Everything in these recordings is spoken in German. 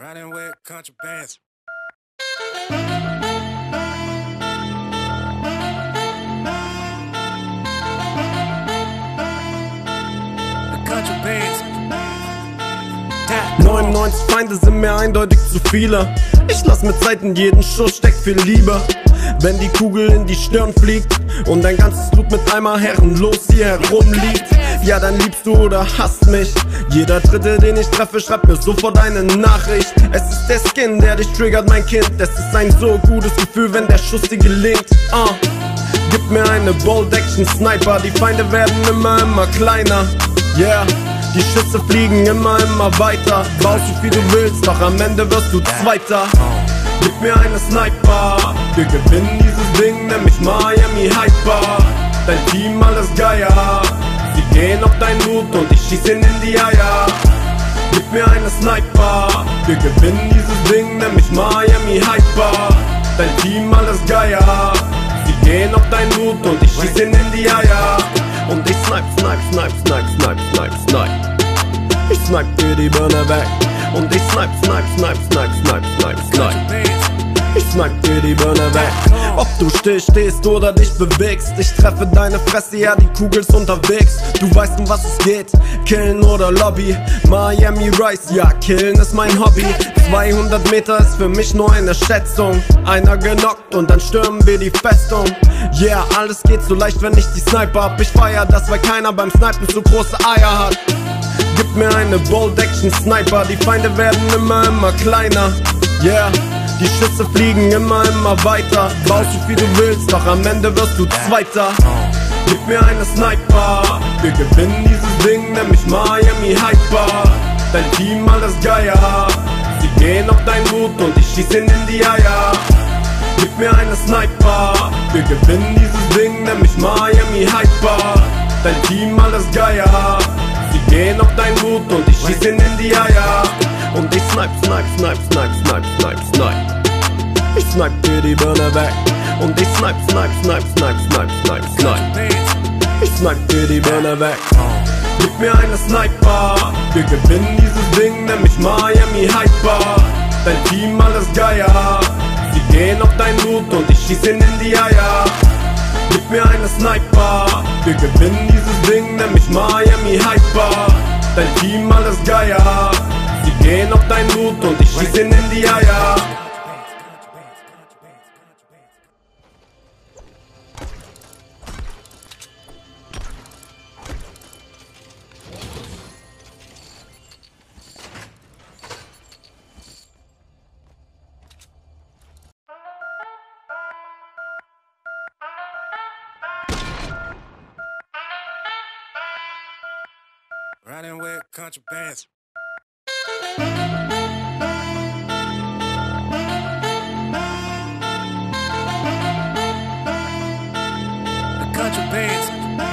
Riding with contrabands. The contrabands. 99 Feinde sind mir eindeutig zu viele. Ich lass mit Zeit in jeden Schuss steckt viel Liebe. Wenn die Kugel in die Stirn fliegt und dein ganzes Blut mit einmal herrenlos hier herumliegt, ja dann liebst du oder hasst mich. Jeder Dritte, den ich treffe, schreibt mir sofort eine Nachricht. Es ist der Skin, der dich triggert, mein Kind. Es ist ein so gutes Gefühl, wenn der Schuss dir gelingt. Gib mir eine Bold Action Sniper. Die Feinde werden immer kleiner. Yeah. Die Schüsse fliegen immer weiter. Baust so viel du willst, doch am Ende wirst du Zweiter. Gib mir eine Sniper. Wir gewinnen dieses Ding, nämlich Miami Hyper. Dein Team alles Geier. Sie gehen auf dein Blut und ich schieß ihnen in die Eier. Gib mir eine Sniper. Wir gewinnen dieses Ding, nämlich Miami Hyper. Dein Team alles Geier. Sie gehen auf dein Blut und ich schieß ihnen in die Eier. Und ich snipe. Ich snipe dir die Birne weg. Und ich snipe. Ich snipe dir die Birne weg. Ob du stehst oder dich bewegst, ich treffe deine Fresse, ja die Kugel ist unterwegs. Du weißt, um was es geht, killen oder Lobby. Miami Rice, ja killen ist mein Hobby. 200 Meter ist für mich nur eine Schätzung. Einer genockt und dann stürmen wir die Festung. Yeah, alles geht so leicht, wenn ich die Sniper hab. Ich feier das, weil keiner beim Snipen so große Eier hat. Gib mir eine Bold Action Sniper. Die Feinde werden immer kleiner. Yeah. Die Schüsse fliegen immer weiter. Baust so viel du willst, doch am Ende wirst du Zweiter. Gib mir eine Sniper. Wir gewinnen dieses Ding, nämlich Miami Hyper. Dein Team alles Geier. Sie gehen auf dein Blut und ich schieß ihnen in die Eier. Gib mir eine Sniper. Wir gewinnen dieses Ding, nämlich Miami Hyper. Dein Team alles Geier. Sie gehen auf dein Blut und ich schieß ihnen in die Eier. Und ich snipe. Ich snipe dir die Birne weg. Und ich snipe. Ich snipe dir die Birne weg. Gib mir eine Sniper. Wir gewinnen dieses Ding, nämlich Miami Hyper. Dein Team alles Geier. Sie gehen auf dein Blut und ich schieß ihnen in die Eier. Gib mir eine Sniper. Wir gewinnen dieses Ding, nämlich Miami Hyper. Dein Team alles Geier. Sie gehen auf dein Blut und ich schieß ihnen in die Eier. Riding with contrabands. The contrabands.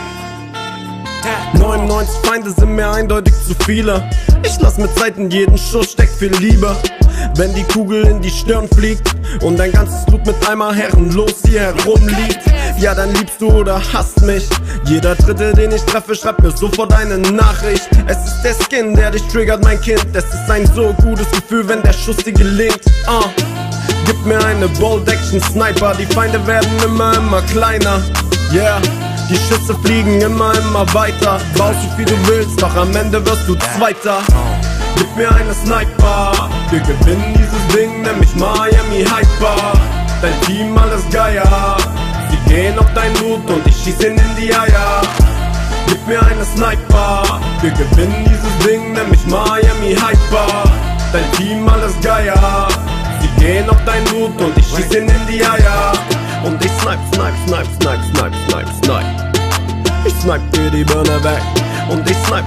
99 Feinde sind mir eindeutig zu viele. Ich lass mit Zeit in jeden Schuss steckt viel Liebe. Wenn die Kugel in die Stirn fliegt und dein ganzes Blut mit einmal herrenlos hier herumliegt, ja dann liebst du oder hasst mich. Jeder Dritte, den ich treffe, schreibt mir sofort eine Nachricht. Es ist der Skin, der dich triggert, mein Kind. Es ist ein so gutes Gefühl, wenn der Schuss dir gelingt. Gib mir eine Bold Action Sniper. Die Feinde werden immer kleiner. Yeah. Die Schüsse fliegen immer weiter. Baust so viel du willst, doch am Ende wirst du Zweiter. Gib mir eine Sniper. Wir gewinnen dieses Ding, nämlich Miami Hyper. Dein Team alles Geier. Sie gehen auf dein Blut und ich schieß ihnen in die Eier. Gib mir eine Sniper. Wir gewinnen dieses Ding, nämlich Miami Hyper. Dein Team alles Geier. Sie gehen auf dein Blut und ich schieß ihnen in die Eier. Und ich snipe. Ich snipe dir die Birne weg. Und ich snipe.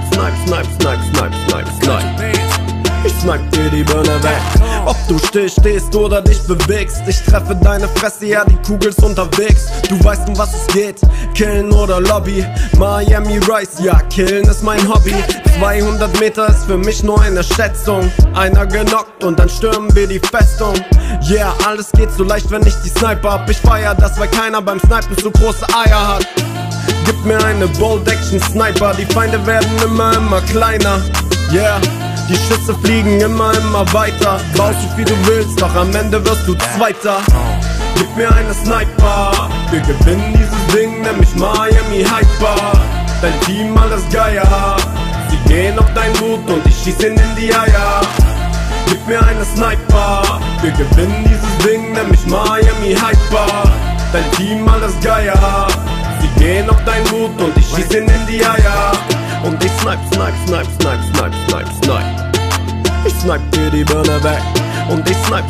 Ich snipe dir die Birne weg. Ob du stehst oder dich bewegst, ich treffe deine Fresse, ja die Kugel ist unterwegs. Du weißt, um was es geht, killen oder Lobby. Miami Rice, ja killen ist mein Hobby. 200 Meter ist für mich nur eine Schätzung. Einer genockt und dann stürmen wir die Festung. Yeah, alles geht so leicht, wenn ich die Sniper hab. Ich feier das, weil keiner beim Snipen so große Eier hat. Gib mir eine Bold Action Sniper. Die Feinde werden immer kleiner. Yeah. Die Schüsse fliegen immer weiter. Baust so viel du willst, doch am Ende wirst du Zweiter. Gib mir eine Sniper, wir gewinnen dieses Ding, nämlich Miami Hyper. Dein Team alles Geier, sie gehen auf dein Mut und ich schieß ihnen in die Eier. Gib mir eine Sniper, wir gewinnen dieses Ding, nämlich Miami Hyper. Dein Team alles Geier, sie gehen auf dein Mut und ich schieß ihnen in die Eier. Und ich snipe. Ich snipe dir die Birne weg. Und ich snipe.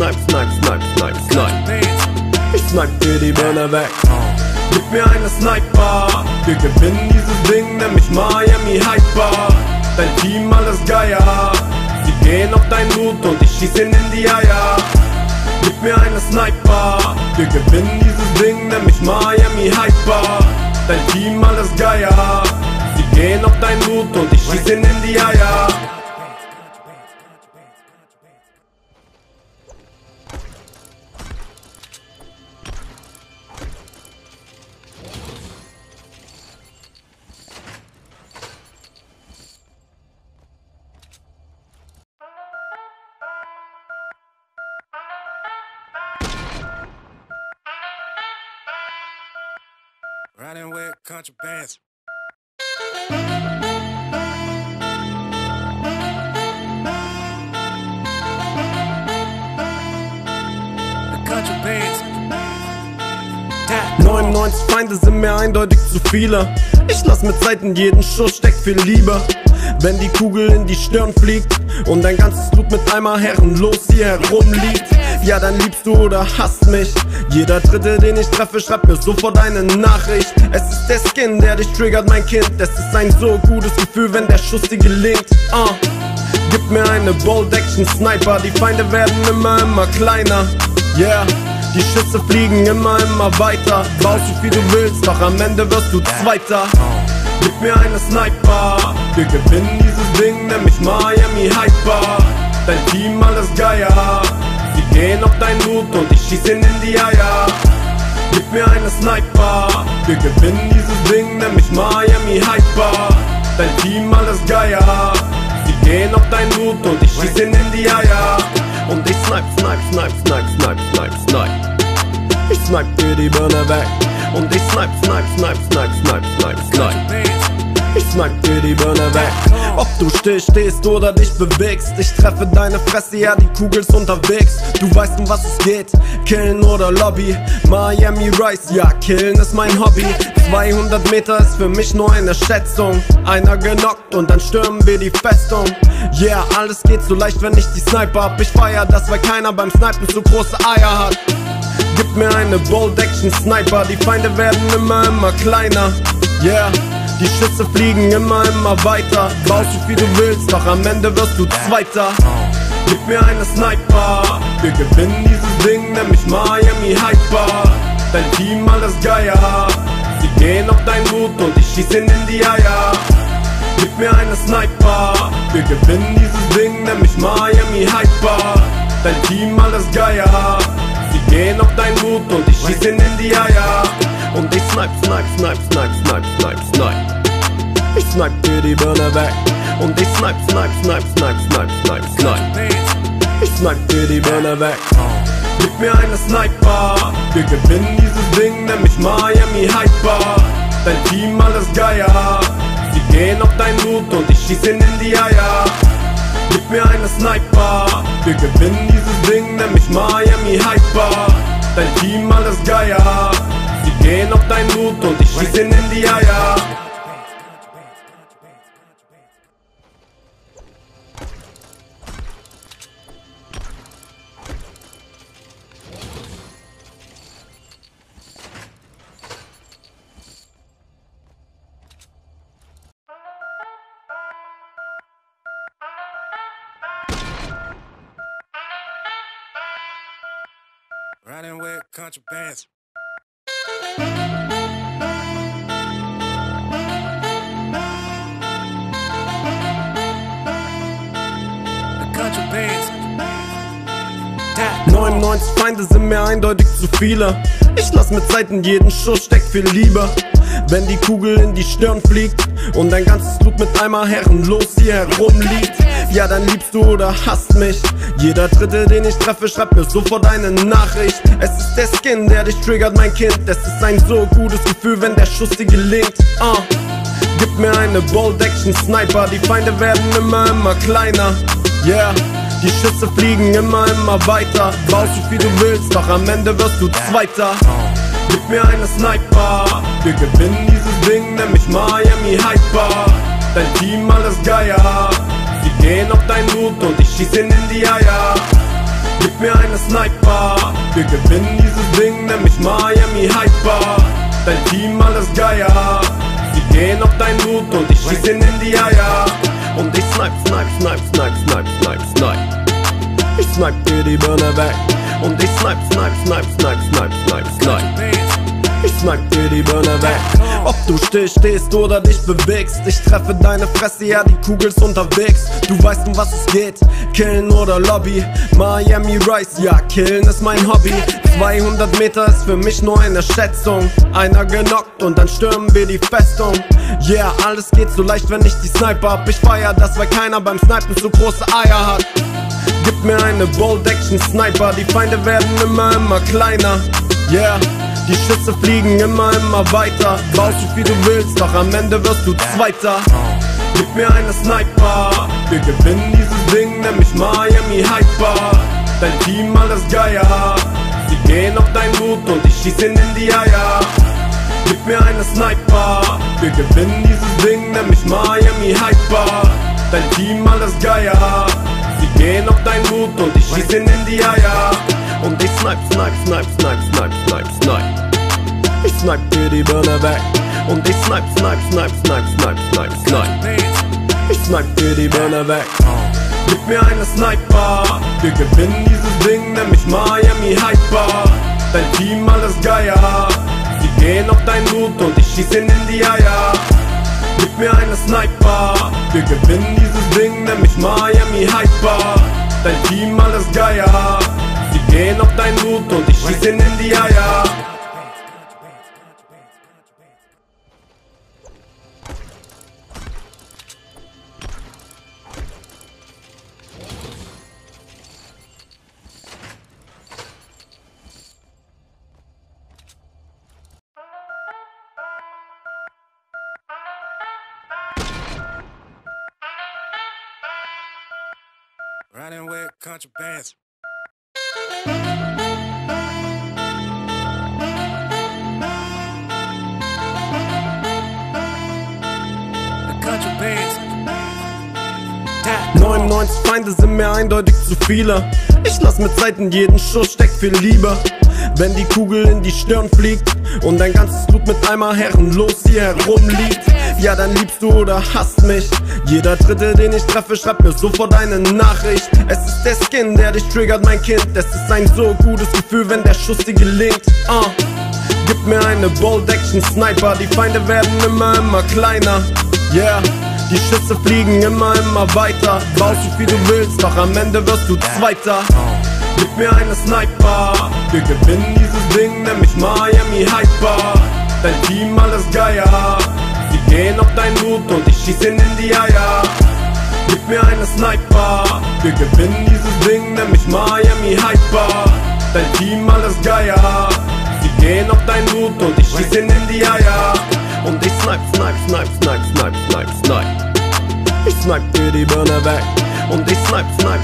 Ich snipe dir die Birne weg. Gib mir eine Sniper, wir gewinnen dieses Ding, nämlich Miami Hyper. Dein Team alles Geier, sie gehen auf dein Mut und ich schieß ihnen in die Eier. Gib mir eine Sniper, wir gewinnen dieses Ding, nämlich Miami Hyper. Dein Team alles Geier, sie gehen auf dein Mut und ich schieß ihnen in die Eier. Riding with country bands. The country bands. 99 Feinde sind mir eindeutig zu viele. Ich lass mit Zeit in jeden Schuss steckt viel Liebe. Wenn die Kugel in die Stirn fliegt und dein ganzes Blut mit einmal herrenlos hier herumliegt, ja dann liebst du oder hasst mich. Jeder Dritte, den ich treffe, schreibt mir sofort eine Nachricht. Es ist der Skin, der dich triggert, mein Kind. Es ist ein so gutes Gefühl, wenn der Schuss dir gelingt. Gib mir eine Bold Action Sniper, die Feinde werden immer kleiner. Yeah, die Schüsse fliegen immer weiter. Baust so viel du willst, doch am Ende wirst du Zweiter. Gib mir eine Sniper, wir gewinnen dieses Ding, nämlich Miami Hyper. Dein Team alles Geier, sie gehen auf dein Mut und ich schieß ihnen in die Eier. Gib mir eine Sniper, wir gewinnen dieses Ding, nämlich Miami Hyper. Dein Team alles Geier, sie gehen auf dein Mut und ich schieß ihnen in die Eier. Und ich snipe. Ich snipe dir die Birne weg. Und ich snipe. Ich snipe dir die Birne weg. Ob du stehst oder dich bewegst, ich treffe deine Fresse, ja die Kugel ist unterwegs. Du weißt, um was es geht, killen oder Lobby. Miami Rice, ja killen ist mein Hobby. 200 Meter ist für mich nur eine Schätzung. Einer genockt und dann stürmen wir die Festung. Yeah, alles geht so leicht, wenn ich die Sniper hab. Ich feier das, weil keiner beim Snipen so große Eier hat. Gib mir eine Bold Action Sniper, die Feinde werden immer kleiner. Yeah, die Schüsse fliegen immer weiter. Baust so viel du willst, doch am Ende wirst du Zweiter. Gib mir eine Sniper, wir gewinnen dieses Ding, nämlich Miami Hyper. Dein Team alles Geier, sie gehen auf dein Mut und ich schieß ihnen in die Eier. Gib mir eine Sniper, wir gewinnen dieses Ding, nämlich Miami Hyper. Dein Team alles Geier, sie gehen auf dein Mut und ich schieß ihnen in die Eier. Und ich snipe. Ich snipe dir die Birne weg. Und ich snipe. Ich snipe dir die Birne weg. Gib mir eine Sniper, wir gewinnen dieses Ding, nämlich Miami Hyper. Dein Team alles Geier, sie gehen auf dein Mut und ich schieß ihnen in die Eier. Gib mir eine Sniper, wir gewinnen dieses Ding, nämlich Miami Hyper. Dein Team alles Geier, sie gehen auf dein Mut und ich schieß ihnen in die Eier. Riding with country bands. The country bands. 99 Feinde sind mir eindeutig zu viele. Ich lass mit Zeit in jeden Schuss steckt viel Liebe. Wenn die Kugel in die Stirn fliegt und dein ganzes Blut mit einmal herrenlos hier herumliegt, Ja, dann liebst du oder hasst mich. Jeder Dritte, den ich treffe, schreibt mir sofort eine Nachricht. Es ist der Skin, der dich triggert, mein Kind. Es ist ein so gutes Gefühl, wenn der Schuss dir gelingt. Gib mir eine Bold Action Sniper. Die Feinde werden immer kleiner. Yeah, die Schüsse fliegen immer weiter. Baust so viel du willst, doch am Ende wirst du Zweiter. Gib mir eine Sniper. Wir gewinnen dieses Ding, nämlich Miami Hyper. Dein Team alles Geier. Sie gehen auf dein Loot und ich schieß ihnen in die Eier. Gib mir eine Sniper. Wir gewinnen dieses Ding, nämlich Miami Hyper. Dein Team alles Geier. Sie gehen auf dein Loot und ich schieß ihnen in die Eier. Und ich snipe. Ich snipe dir die Birne weg. Und ich snipe. Ich snipe dir die Birne weg. Ob du stehst oder dich bewegst, ich treffe deine Fresse, ja die Kugel ist unterwegs. Du weißt, um was es geht, killen oder Lobby. Miami Rice, ja killen ist mein Hobby. 200 Meter ist für mich nur eine Schätzung. Einer genockt und dann stürmen wir die Festung. Yeah, alles geht so leicht, wenn ich die Sniper hab. Ich feier das, weil keiner beim Snipen so große Eier hat. Gib mir eine Bold Action Sniper, die Feinde werden immer kleiner. Yeah, die Schüsse fliegen immer weiter. Baust so viel du willst, doch am Ende wirst du Zweiter. Gib mir eine Sniper. Wir gewinnen dieses Ding, nämlich Miami Hyper. Dein Team alles Geier. Sie gehen auf dein Loot und ich schieß ihnen in die Eier. Gib mir eine Sniper. Wir gewinnen dieses Ding, nämlich Miami Hyper. Dein Team alles Geier. Sie gehen auf dein Loot und ich schieß ihnen in die Eier. Und ich snipe. Ich snipe dir die Birne weg. Und ich snipe. Ich snipe dir die Birne weg. Gib mir eine Sniper. Wir gewinnen dieses Ding, nämlich Miami Hyper. Dein Team alles Geier. Sie gehen auf dein Loot und ich schieß ihnen in die Eier. Gib mir eine Sniper. Wir gewinnen dieses Ding, nämlich Miami Hyper. Dein Team alles Geier. Sie gehen auf dein Loot und ich schieß ihnen in die Eier. Riding with contrabands. The contrabands. 99 Feinde sind mir eindeutig zu viele. Ich lass mit Seiten jeden Schuss, steckt viel Liebe. Wenn die Kugel in die Stirn fliegt und dein ganzes Blut mit einmal herrenlos hier herumliegt, ja dann liebst du oder hasst mich. Jeder Dritte, den ich treffe, schreibt mir sofort eine Nachricht. Es ist der Skin, der dich triggert, mein Kind. Es ist ein so gutes Gefühl, wenn der Schuss dir gelingt. Gib mir eine Bold Action Sniper. Die Feinde werden immer kleiner. Yeah, die Schüsse fliegen immer weiter. Baust so viel du willst, doch am Ende wirst du Zweiter. Gib mir eine Sniper. Wir gewinnen dieses Ding, nämlich Miami Hyper. Dein Team alles Geier. Sie gehen auf dein Loot und ich schieß ihnen in die Eier. Gib mir eine Sniper. Wir gewinnen dieses Ding, nämlich Miami Hyper. Dein Team alles Geier. Sie gehen auf dein Loot und ich schieß ihnen in die Eier. Und ich snipe. Ich snipe dir die Birne weg. Und ich snipe.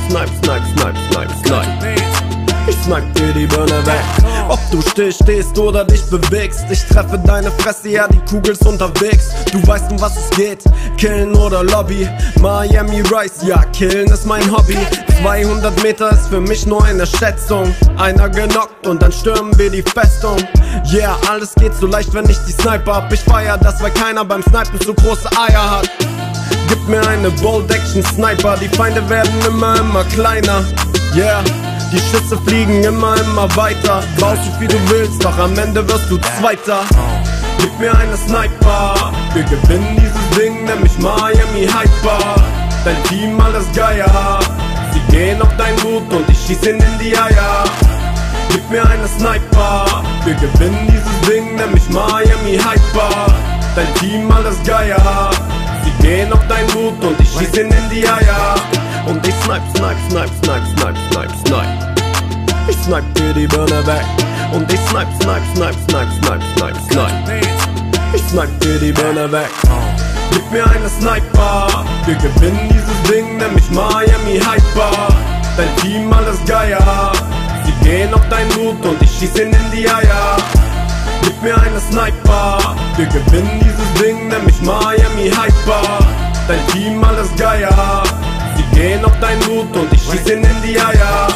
Ich snipe dir die Birne weg. Ob du stehst oder dich bewegst, ich treffe deine Fresse, ja die Kugel ist unterwegs. Du weißt, um was es geht, killen oder Lobby. Miami Rice, ja killen ist mein Hobby. 200 Meter ist für mich nur eine Schätzung. Einer genockt und dann stürmen wir die Festung. Yeah, alles geht so leicht, wenn ich die Sniper hab. Ich feier das, weil keiner beim Snipen so große Eier hat. Gib mir eine Bold Action Sniper. Die Feinde werden immer kleiner. Yeah, die Schüsse fliegen immer weiter. Baust so viel du willst, doch am Ende wirst du Zweiter. Gib mir eine Sniper. Wir gewinnen dieses Ding, nämlich Miami Hyper. Dein Team alles Geier. Sie gehen auf dein Loot und ich schieß ihnen in die Eier. Gib mir eine Sniper. Wir gewinnen dieses Ding, nämlich Miami Hyper. Dein Team alles Geier. Sie gehen auf dein Loot und ich schieß ihnen in die Eier. Und ich snipe, snipe, snipe, snipe, snipe, snipe, snipe. Ich snipe dir die Birne weg. Und ich snipe, snipe, snipe, snipe, snipe, snipe, snipe. Ich snipe dir die Birne weg. Gib mir eine Sniper. Wir gewinnen dieses Ding, nämlich Miami Hyper. Dein Team alles Geier. Sie gehen auf dein Loot und ich schieß ihnen in die Eier. Gib mir eine Sniper. Wir gewinnen dieses Ding, nämlich Miami Hyper. Dein Team alles Geier. Sie gehen auf dein Loot und ich schieß ihnen in die Eier.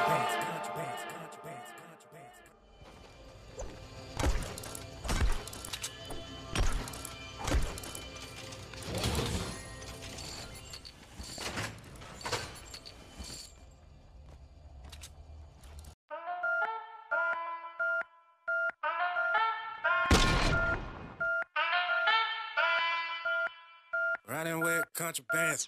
Riding with contrabands.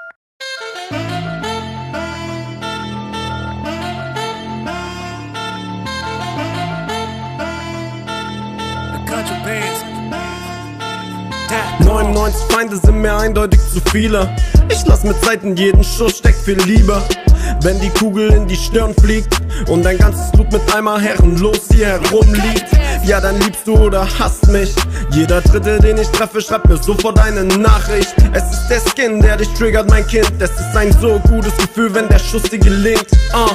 The contrabands. 99 Feinde sind mir eindeutig zu viele. Ich lass mit Zeit in jeden Schuss steckt viel Liebe. Wenn die Kugel in die Stirn fliegt und dein ganzes Blut mit einmal herrenlos hier herumliegt, ja dann liebst du oder hasst mich. Jeder Dritte, den ich treffe, schreibt mir sofort eine Nachricht. Es ist der Skin, der dich triggert, mein Kind. Es ist ein so gutes Gefühl, wenn der Schuss dir gelingt.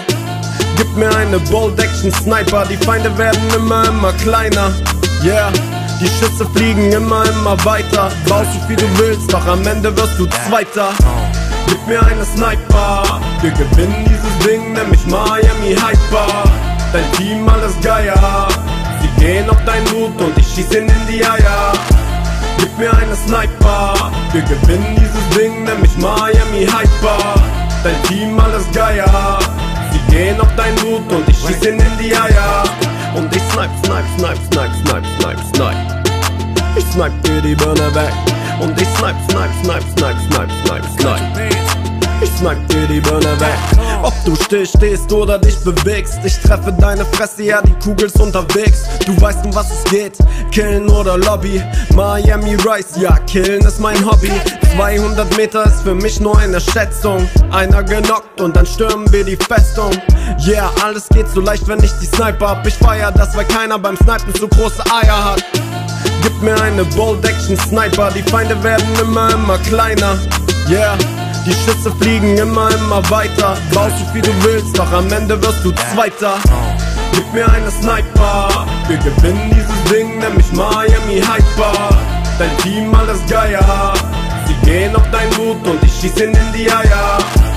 Gib mir eine Bold Action Sniper. Die Feinde werden immer kleiner. Yeah, die Schüsse fliegen immer weiter. Baust so viel du willst, doch am Ende wirst du Zweiter. Gib mir eine Sniper. Wir gewinnen dieses Ding, nämlich Miami Hyper. Dein Team alles Geier. Sie gehen auf dein Loot und ich schieß ihnen in die Eier. Gib mir eine Sniper. Wir gewinnen dieses Ding, nämlich Miami Hyper. Dein Team alles Geier. Sie gehen auf dein Loot und ich schieß ihnen in die Eier. Und ich snipe, snipe, snipe, snipe, snipe, snipe, snipe. Ich snipe dir die Birne weg. Und ich snipe, snipe, snipe, snipe, snipe, snipe, snipe. Ich snipe dir die Birne weg. Ob du still stehst oder dich bewegst, ich treffe deine Fresse, ja die Kugel ist unterwegs. Du weißt, um was es geht, killen oder Lobby. Miami Rice, ja killen ist mein Hobby. 200 Meter ist für mich nur eine Schätzung. Einer genockt und dann stürmen wir die Festung. Yeah, alles geht so leicht, wenn ich die Sniper hab. Ich feier das, weil keiner beim Snipen so große Eier hat. Gib mir eine Bold Action Sniper. Die Feinde werden immer kleiner. Yeah, die Schüsse fliegen immer weiter. Baust so viel du willst, doch am Ende wirst du Zweiter. Gib mir eine Sniper. Wir gewinnen dieses Ding, nämlich Miami Hyper. Dein Team alles Geier. Sie gehen auf dein Loot und ich schieß ihnen in die Eier.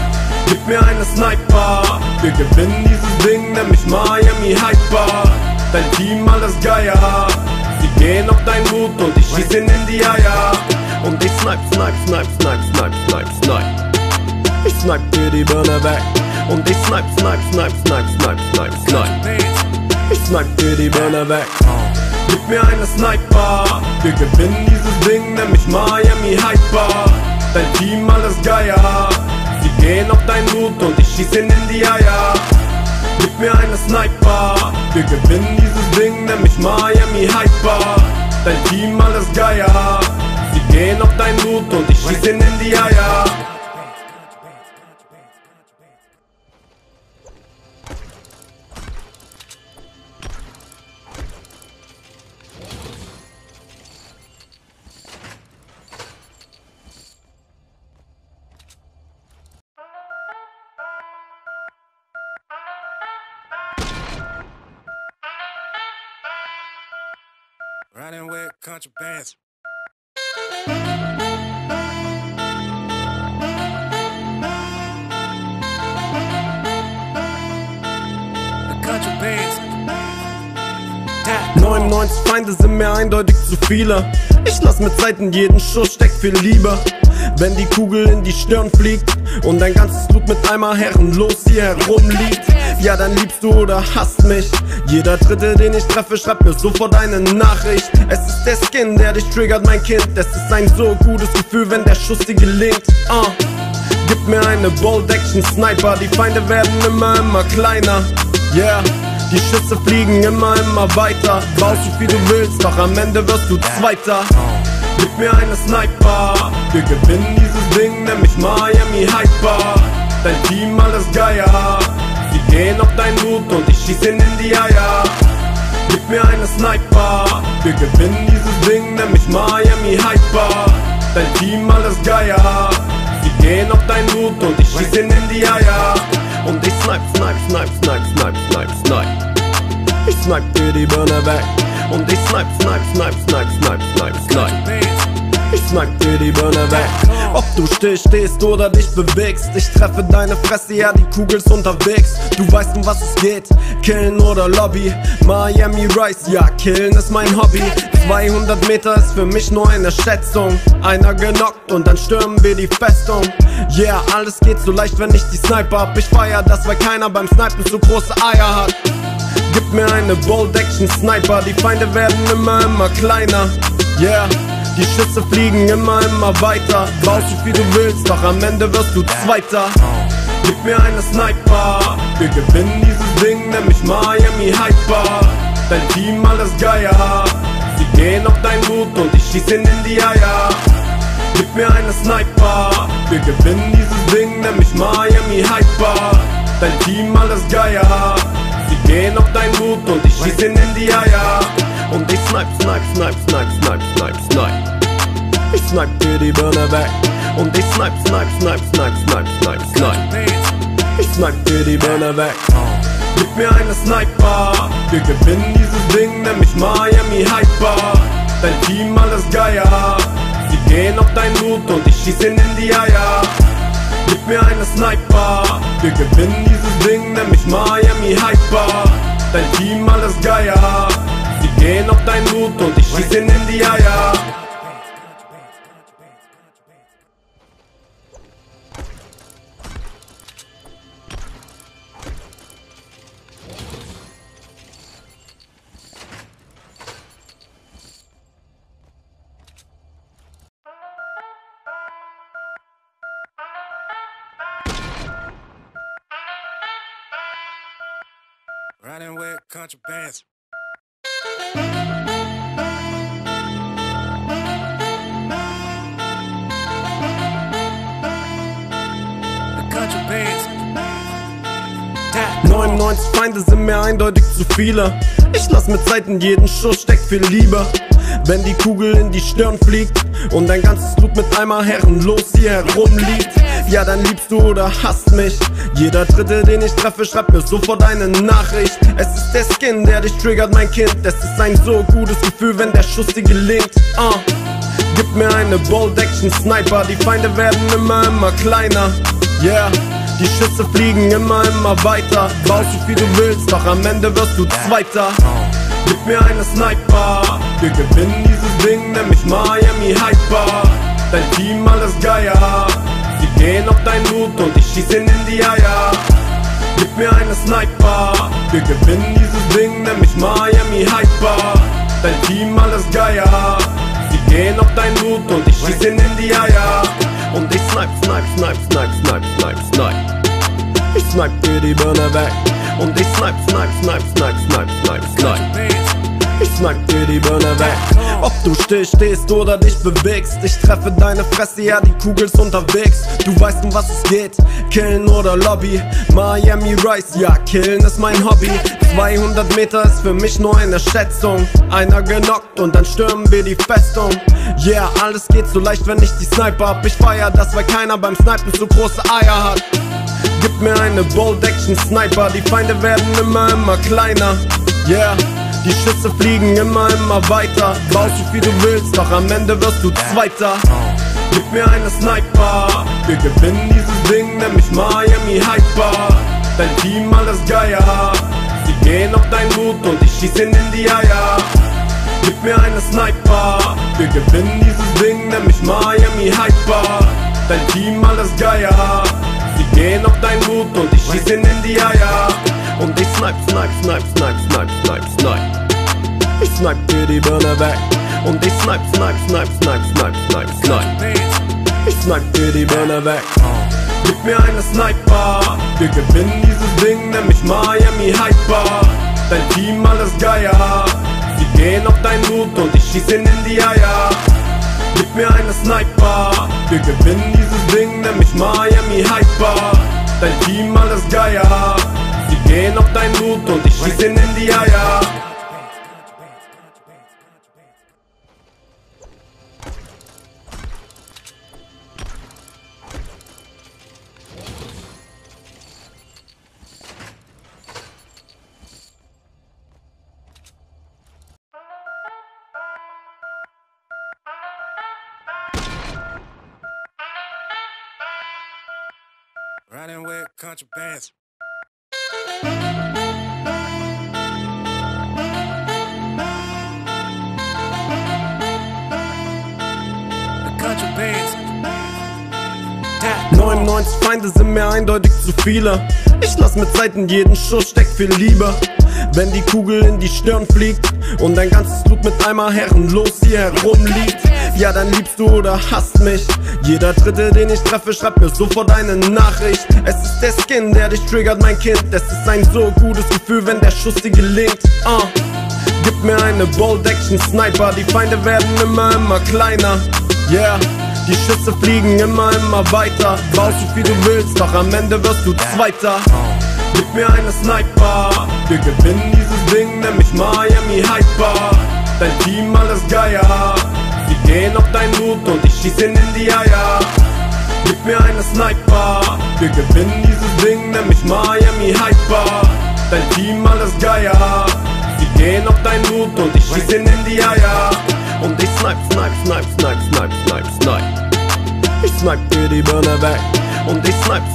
Gib mir eine Sniper. Wir gewinnen dieses Ding, nämlich Miami Hyper. Dein Team alles Geier. Sie gehen auf dein Loot und ich schieß ihnen in die Eier. Und ich snipe, snipe, snipe, snipe, snipe, snipe, snipe. Ich snipe dir die Birne weg. Und ich snipe, snipe, snipe, snipe, snipe, snipe, snipe. Ich snipe dir die Birne weg. Gib mir eine Sniper. Wir gewinnen dieses Ding, nämlich Miami Hyper. Dein Team alles Geier. Sie gehen auf dein Loot und ich schieß ihnen in die Eier. Gib mir eine Sniper. Wir gewinnen dieses Ding, nämlich Miami Hyper. Dein Team alles Geier. Sie gehen auf dein Loot und ich schieß ihnen in die Eier. Riding with contrabands. The contrabands. 99 Feinde sind mir eindeutig zu viele. Ich lass mit Zeit in jeden Schuss steckt viel Liebe. Wenn die Kugel in die Stirn fliegt und dein ganzes Blut mit einmal herrenlos hier herumliegt, ja dann liebst du oder hasst mich. Jeder Dritte, den ich treffe, schreibt mir sofort eine Nachricht. Es ist der Skin, der dich triggert, mein Kind. Es ist ein so gutes Gefühl, wenn der Schuss dir gelingt. Gib mir eine Bold Action Sniper. Die Feinde werden immer kleiner. Yeah, die Schüsse fliegen immer weiter. Baust so viel du willst, doch am Ende wirst du Zweiter. Gib mir eine Sniper. Wir gewinnen dieses Ding, nämlich Miami Hyper. dein Team alles Geier. Sie gehen auf dein Blut und ich schieß ihnen in die Eier. Gib mir eine Sniper, wir gewinnen dieses Ding, nämlich Miami Hyper. Dein Team alles Geier. Sie gehen auf dein Blut und ich schieß ihnen in die Eier. Und ich snipe. Ich snipe dir die Birne weg. Und ich snipe. Ich snipe dir die Birne weg. Ob du stehst oder dich bewegst, ich treffe deine Fresse, ja die Kugel ist unterwegs. Du weißt, um was es geht, killen oder Lobby. Miami Rice, ja killen ist mein Hobby. 200 Meter ist für mich nur eine Schätzung. Einer genockt und dann stürmen wir die Festung. Yeah, alles geht so leicht, wenn ich die Sniper hab. Ich feier das, weil keiner beim Snipen so große Eier hat. Gib mir eine Bold Action Sniper, die Feinde werden immer kleiner. Yeah, die Schüsse fliegen immer weiter. Baust so viel du willst, doch am Ende wirst du Zweiter. Gib mir eine Sniper, wir gewinnen dieses Ding, nämlich Miami Hyper. Dein Team alles Geier. Sie gehen auf dein Blut und ich schieß ihnen in die Eier. Gib mir eine Sniper, wir gewinnen dieses Ding, nämlich Miami Hyper. Dein Team alles Geier. Sie gehen auf dein Blut und ich schieß ihnen in die Eier. Und ich snipe. Ich snipe dir die Birne weg. Und ich snipe. Ich snipe dir die Birne weg. Gib mir eine Sniper, wir gewinnen dieses Ding, nämlich Miami Hyper. Dein Team alles Geier. Sie gehen auf dein Blut und ich schieß ihnen in die Eier. Gib mir eine Sniper, wir gewinnen dieses Ding, nämlich Miami Hyper. Dein Team alles Geier. Sie gehen auf dein Blut und ich schieß ihnen in die Eier. Riding with contrabands. The contrabands. 99 Feinde sind mir eindeutig zu viele. Ich lass mit Zeit in jeden Schuss steckt viel Liebe. Wenn die Kugel in die Stirn fliegt und dein ganzes Blut mit einmal herrenlos hier herumliegt, ja dann liebst du oder hasst mich. Jeder Dritte, den ich treffe, schreibt mir sofort eine Nachricht. Es ist der Skin, der dich triggert, mein Kind. Es ist ein so gutes Gefühl, wenn der Schuss dir gelingt. Gib mir eine Bold Action Sniper, die Feinde werden immer kleiner. Yeah, die Schüsse fliegen immer weiter. Baust so viel du willst, doch am Ende wirst du Zweiter. Gib mir eine Sniper, wir gewinnen dieses Ding, nämlich Miami Hyper. Dein Team alles Geier. Sie gehen auf dein Blut und ich schieß ihnen in die Eier. Gib mir eine Sniper, wir gewinnen dieses Ding, nämlich Miami Hyper. Dein Team alles Geier. Sie gehen auf dein Blut und ich schieß ihnen in die Eier. Und ich snipe. Ich snipe dir die Birne weg. Und ich snipe. Ich snipe dir die Birne weg. Ob du stehst oder dich bewegst, ich treffe deine Fresse, ja die Kugel ist unterwegs. Du weißt, um was es geht, killen oder Lobby. Miami Rice, ja killen ist mein Hobby. 200 Meter ist für mich nur eine Schätzung. Einer genockt und dann stürmen wir die Festung. Yeah, alles geht so leicht, wenn ich die Sniper hab. Ich feier das, weil keiner beim Snipen so große Eier hat. Gib mir eine Bold Action Sniper, die Feinde werden immer kleiner. Yeah, die Schüsse fliegen immer weiter. Baust so viel du willst, doch am Ende wirst du Zweiter. Gib mir eine Sniper, wir gewinnen dieses Ding, nämlich Miami Hyper. Dein Team alles Geier. Sie gehen auf dein Blut und ich schieß ihnen in die Eier. Gib mir eine Sniper, wir gewinnen dieses Ding, nämlich Miami Hyper. Dein Team alles Geier. Sie gehen auf dein Blut und ich schieß ihnen in die Eier. Und ich snipe. Ich snipe dir die Birne weg. Und ich snipe. Ich snipe dir die Birne weg. Gib mir eine Sniper, wir gewinnen dieses Ding, nämlich Miami Hyper. Dein Team alles Geier. Sie gehen auf dein Blut und ich schieß ihnen in die Eier. Gib mir eine Sniper, wir gewinnen dieses Ding, nämlich Miami Hyper. dein Team alles Geier. Sie gehen auf dein Blut und ich schieß ihnen in die Eier. Riding with contrabands. The contrabands. 99 Feinde sind mir eindeutig zu viele. Ich lass mit Seiten jeden Schuss steckt viel Liebe. Wenn die Kugel in die Stirn fliegt und dein ganzes Blut mit einmal herrenlos hier herumliegt, ja dann liebst du oder hasst mich. Jeder Dritte, den ich treffe, schreibt mir sofort eine Nachricht. Es ist der Skin, der dich triggert, mein Kind. Es ist ein so gutes Gefühl, wenn der Schuss dir gelingt. Gib mir eine Bold Action Sniper. Die Feinde werden immer kleiner. Yeah, die Schüsse fliegen immer weiter. Baust so viel du willst, doch am Ende wirst du Zweiter. Gib mir eine Sniper. Wir gewinnen dieses Ding, nämlich Miami Hyper. Dein Team alles Geier. Sie gehen auf dein Blut und ich schieß ihnen in die Eier. Gib mir eine Sniper. Wir gewinnen dieses Ding, nämlich Miami Hyper. Dein Team alles Geier. Sie gehen auf dein Blut und ich schieß ihnen in die Eier. Und ich snipe. Ich snipe dir die Birne weg. Und ich snipe.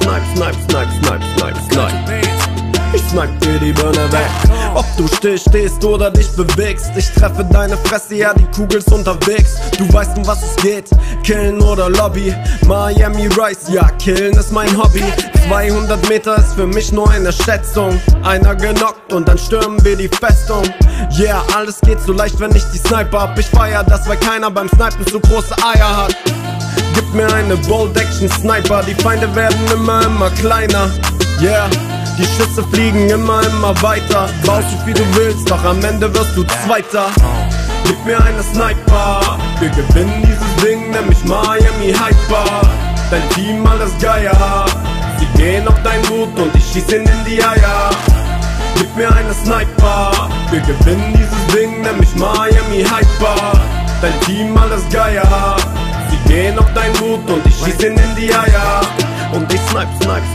Ich snipe dir die Birne weg. Ob du stehst oder dich bewegst, ich treffe deine Fresse, ja die Kugel ist unterwegs. Du weißt, um was es geht, killen oder Lobby. Miami Rice, ja killen ist mein Hobby. 200 Meter ist für mich nur eine Schätzung. Einer genockt und dann stürmen wir die Festung. Yeah, alles geht so leicht, wenn ich die Sniper hab. Ich feier das, weil keiner beim Snipen so große Eier hat. Gib mir eine Bold Action Sniper. Die Feinde werden immer kleiner. Yeah, die Schüsse fliegen immer weiter. Baust so viel du willst, doch am Ende wirst du Zweiter. Gib mir eine Sniper. Wir gewinnen dieses Ding, nämlich Miami Hyper. Dein Team alles Geier. Sie gehen auf dein Blut und ich schieß ihnen in die Eier. Gib mir eine Sniper. Wir gewinnen dieses Ding, nämlich Miami Hyper. Dein Team alles Geier. Sie gehen auf dein Blut und ich schieß ihnen in die Eier. Und ich snipe.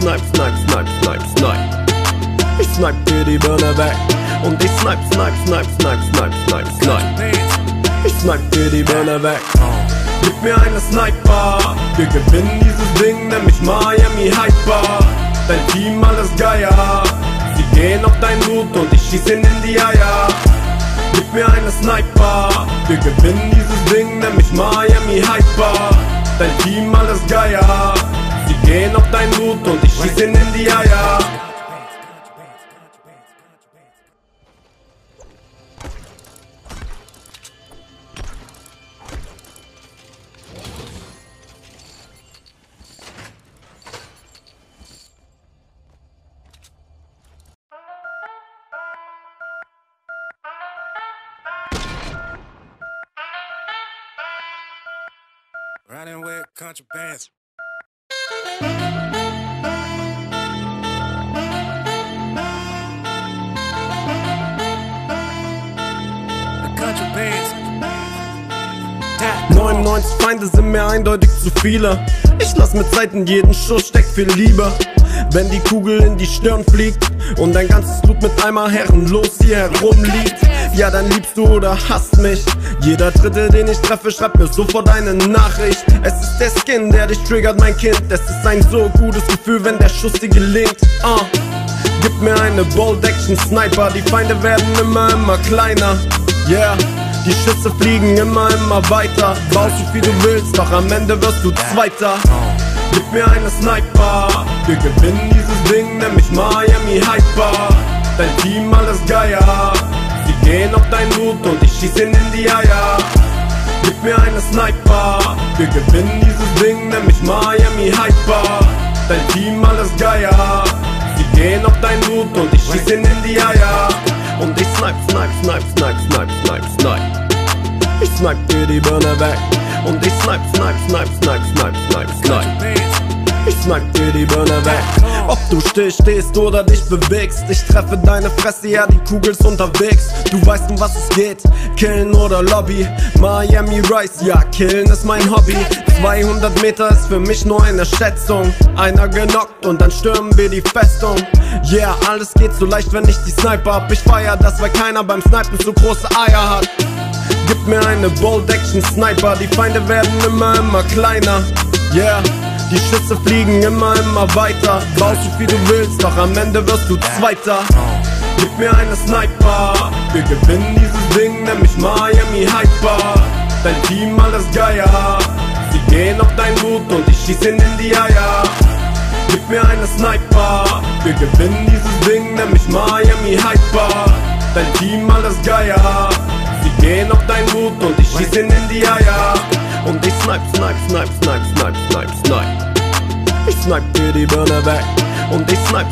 Ich snipe dir die Birne weg. Und ich snipe. Ich snipe dir die Birne weg. Gib mir eine Sniper. Wir gewinnen dieses Ding, nämlich Miami Hyper. Dein Team alles Geier. Sie gehen auf dein Blut und ich schieß ihnen in die Eier. Gib mir eine Sniper. Wir gewinnen dieses Ding, nämlich Miami Hyper. Dein Team alles Geier. Sie gehen auf dein Blut und ich schieß ihnen in die Eier. Riding with contrabands. The contrabands. 99 Feinde sind mir eindeutig zu viele. Ich lass mit Seiten jeden Schuss steckt viel Liebe. Wenn die Kugel in die Stirn fliegt und dein ganzes Blut mit einmal herrenlos hier herumliegt, ja dann liebst du oder hasst mich. Jeder Dritte, den ich treffe, schreibt mir sofort eine Nachricht. Es ist der Skin, der dich triggert, mein Kind. Es ist ein so gutes Gefühl, wenn der Schuss dir gelingt. Gib mir eine Bold Action Sniper. Die Feinde werden immer kleiner. Yeah, die Schüsse fliegen immer weiter. Baust so viel du willst, doch am Ende wirst du Zweiter. Gib mir eine Sniper. Wir gewinnen dieses Ding, nämlich Miami Hyper. Dein Team alles Geier. Sie gehen auf dein Blut und ich schieß ihnen in die Eier. Gib mir eine Sniper. Wir gewinnen dieses Ding, nämlich Miami Hyper. Dein Team alles Geier. Sie gehen auf dein Blut und ich schieß ihnen in die Eier. Und ich snipe. Ich snipe dir die Birne weg. Und ich snipe. Ich snipe dir die Birne weg. Ob du stehst oder dich bewegst, ich treffe deine Fresse, ja die Kugel ist unterwegs. Du weißt, um was es geht, killen oder Lobby. Miami Rice, ja killen ist mein Hobby. 200 Meter ist für mich nur eine Schätzung. Einer genockt und dann stürmen wir die Festung. Yeah, alles geht so leicht, wenn ich die Sniper hab. Ich feier das, weil keiner beim Snipen so große Eier hat. Gib mir eine Bold Action Sniper, die Feinde werden immer kleiner. Yeah, die Schüsse fliegen immer weiter. Baust so viel du willst, doch am Ende wirst du Zweiter. Gib mir eine Sniper, wir gewinnen dieses Ding, nämlich Miami Hyper. Dein Team alles Geier, sie gehen auf dein Blut und ich schieß ihnen in die Eier. Gib mir eine Sniper, wir gewinnen dieses Ding, nämlich Miami Hyper. Dein Team alles Geier, sie gehen auf dein Blut und ich schieß ihnen in die Eier. Und ich snipe. Ich snipe dir die Birne weg. Und ich snipe.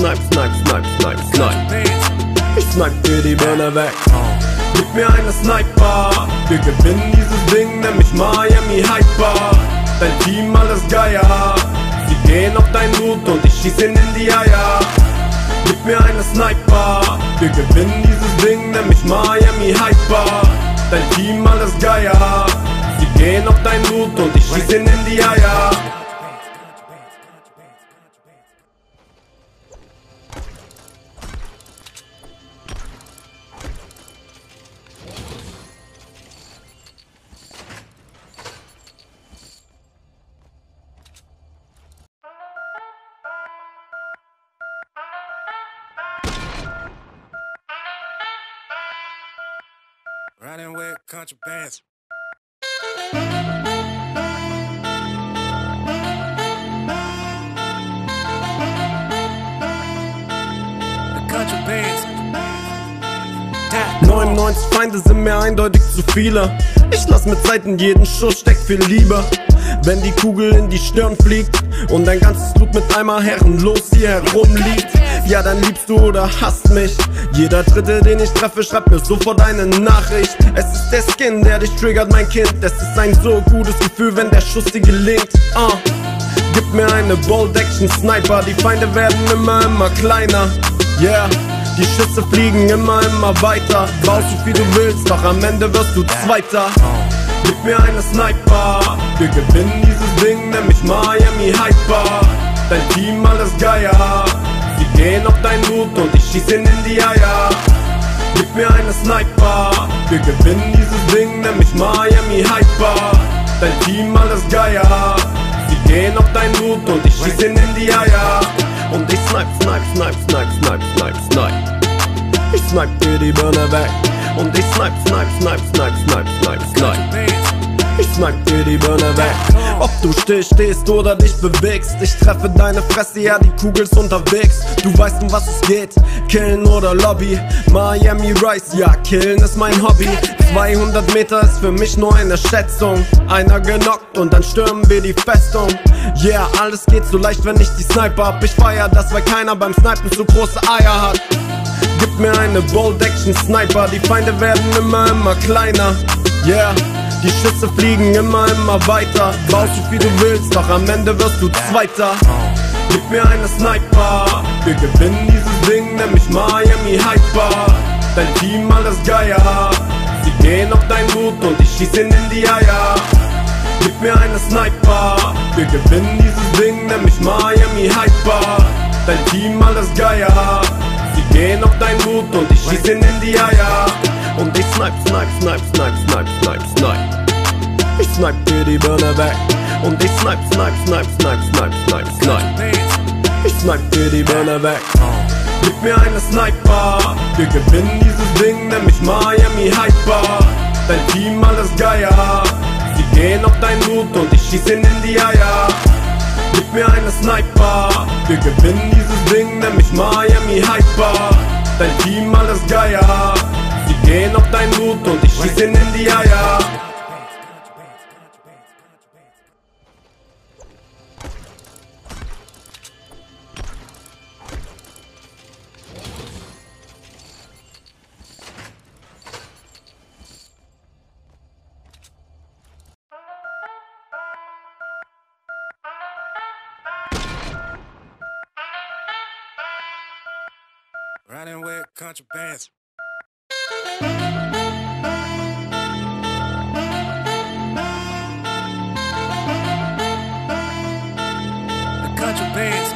Ich snipe dir die Birne weg. Gib mir eine Sniper, wir gewinnen dieses Ding, nämlich Miami Hyper. Dein Team alles Geier, sie gehen auf dein Blut und ich schieß ihnen in die Eier. Gib mir eine Sniper, wir gewinnen dieses Ding, nämlich Miami Hyper. Dein Team alles Geier, sie gehen auf dein Blut und ich schieß ihnen in die Eier. Riding with contrabands. The contrabands. 99 Feinde sind mir eindeutig zu viele. Ich lass mit Zeit in jeden Schuss steckt viel Liebe. Wenn die Kugel in die Stirn fliegt und dein ganzes Blut mit einmal herrenlos hier herumliegt, ja dann liebst du oder hasst mich. Jeder Dritte, den ich treffe, schreibt mir sofort eine Nachricht. Es ist der Skin, der dich triggert, mein Kind. Es ist ein so gutes Gefühl, wenn der Schuss dir gelingt. Gib mir eine Bold Action Sniper, die Feinde werden immer kleiner. Yeah, die Schüsse fliegen immer weiter. Baust so viel du willst, doch am Ende wirst du Zweiter. Gib mir eine Sniper, wir gewinnen dieses Ding, nämlich Miami Hyper. Dein Team alles Geier, sie gehen auf dein Blut und ich schieß ihnen in die Eier. Gib mir eine Sniper, wir gewinnen dieses Ding, nämlich Miami Hyper. Dein Team alles Geier, sie gehen auf dein Blut und ich schieß ihnen in die Eier. Und ich snipe. Ich snipe dir die Birne weg. Und ich snipe. Ich snipe dir die Birne weg. Ob du stehst oder dich bewegst, ich treffe deine Fresse, ja die Kugel ist unterwegs. Du weißt, um was es geht, killen oder Lobby. Miami Rice, ja killen ist mein Hobby. 200 Meter ist für mich nur eine Schätzung. Einer genockt und dann stürmen wir die Festung. Yeah, alles geht so leicht, wenn ich die Sniper hab. Ich feier das, weil keiner beim Snipen so große Eier hat. Gib mir eine Bold Action Sniper, die Feinde werden immer kleiner. Yeah, die Schüsse fliegen immer weiter. Baust so viel du willst, doch am Ende wirst du Zweiter. Gib mir eine Sniper, wir gewinnen dieses Ding, nämlich Miami Hyper. Dein Team alles Geier, sie gehen auf dein Blut und ich schieß ihnen in die Eier. Gib mir eine Sniper, wir gewinnen dieses Ding, nämlich Miami Hyper. Dein Team alles Geier, sie gehen auf dein Blut und ich schieß ihnen in die Eier. Und ich snipe. Ich snipe dir die Birne weg. Und ich snipe. Ich snipe dir die Birne weg. Gib mir eine Sniper, wir gewinnen dieses Ding, nämlich Miami Hyper. Dein Team alles Geier, sie gehen auf dein Blut und ich schieß ihnen in die Eier. Gib mir eine Sniper, wir gewinnen dieses Ding, nämlich Miami Hyper. Dein Team alles Geier, sie gehen auf dein Blut und ich schieß ihnen in die Eier. Riding with contrabands. The contrabands.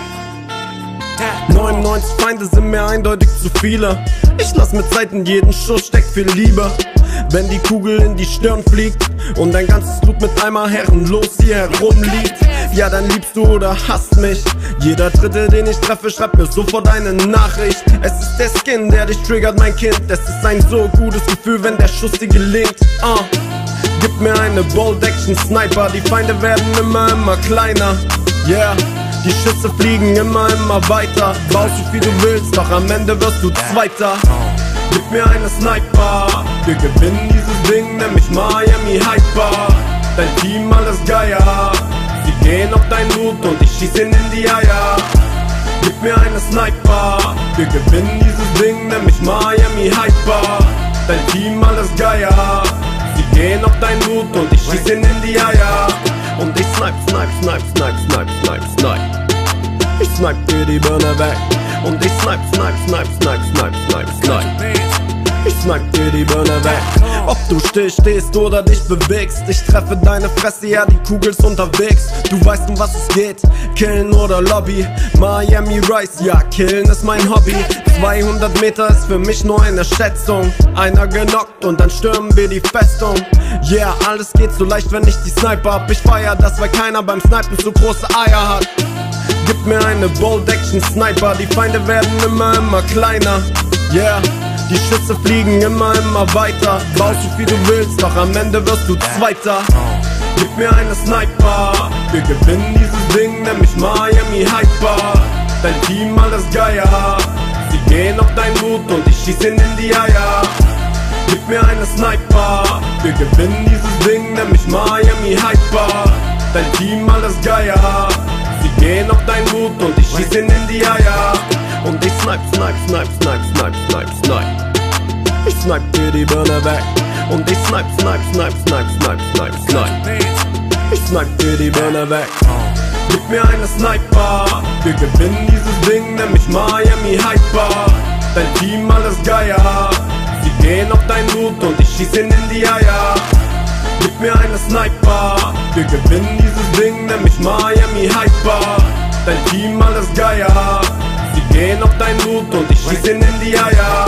99 Feinde sind mir eindeutig zu viele. Ich lass mit Zeit in jeden Schuss steckt viel Liebe. Wenn die Kugel in die Stirn fliegt und dein ganzes Blut mit einmal herrenlos hier herumliegt, ja dann liebst du oder hasst mich. Jeder Dritte, den ich treffe, schreibt mir sofort eine Nachricht. Es ist der Skin, der dich triggert, mein Kind. Es ist ein so gutes Gefühl, wenn der Schuss dir gelingt. Gib mir eine Bold Action Sniper. Die Feinde werden immer kleiner. Yeah. Die Schüsse fliegen immer weiter. Baust so viel du willst, doch am Ende wirst du Zweiter. Gib mir eine Sniper. Wir gewinnen dieses Ding, nämlich Miami Hyper. Dein Team alles Geier. Sie gehen auf dein Loot und ich schieß ihnen in die Eier. Gib mir eine Sniper. Wir gewinnen dieses Ding, nämlich Miami Hyper. Dein Team alles Geier. Sie gehen auf dein Loot und ich schieß ihnen in die Eier. Und ich snipe. Ich snipe dir die Birne weg. Und ich snipe. Ich snipe dir die Birne weg. Ob du stehst oder dich bewegst, ich treffe deine Fresse, ja die Kugel ist unterwegs. Du weißt, um was es geht, killen oder Lobby. Miami Rice, ja killen ist mein Hobby. 200 Meter ist für mich nur eine Schätzung. Einer genockt und dann stürmen wir die Festung. Yeah, alles geht so leicht, wenn ich die Sniper hab. Ich feier das, weil keiner beim Snipen so große Eier hat. Gib mir eine Bold Action Sniper. Die Feinde werden immer kleiner. Yeah, die Schüsse fliegen immer weiter. Baust so viel du willst, doch am Ende wirst du Zweiter. Gib mir eine Sniper. Wir gewinnen dieses Ding, nämlich Miami Hyper. Dein Team alles Geier. Sie gehen auf dein Loot und ich schieß ihnen in die Eier. Gib mir eine Sniper. Wir gewinnen dieses Ding, nämlich Miami Hyper. Dein Team alles Geier. Sie gehen auf dein Loot und ich schieß ihnen in die Eier. Und ich snipe. Ich snipe dir die Birne weg. Und ich snipe. Ich snipe dir die Birne weg. Gib mir eine Sniper. Wir gewinnen dieses Ding, nämlich Miami Hyper. Dein Team alles Geier. Sie gehen auf dein Loot und ich schieß ihnen in die Eier. Gib mir eine Sniper. Wir gewinnen dieses Ding, nämlich Miami Hyper. Dein Team alles Geier. Sie gehen auf dein Loot und ich schieß ihnen in die Eier.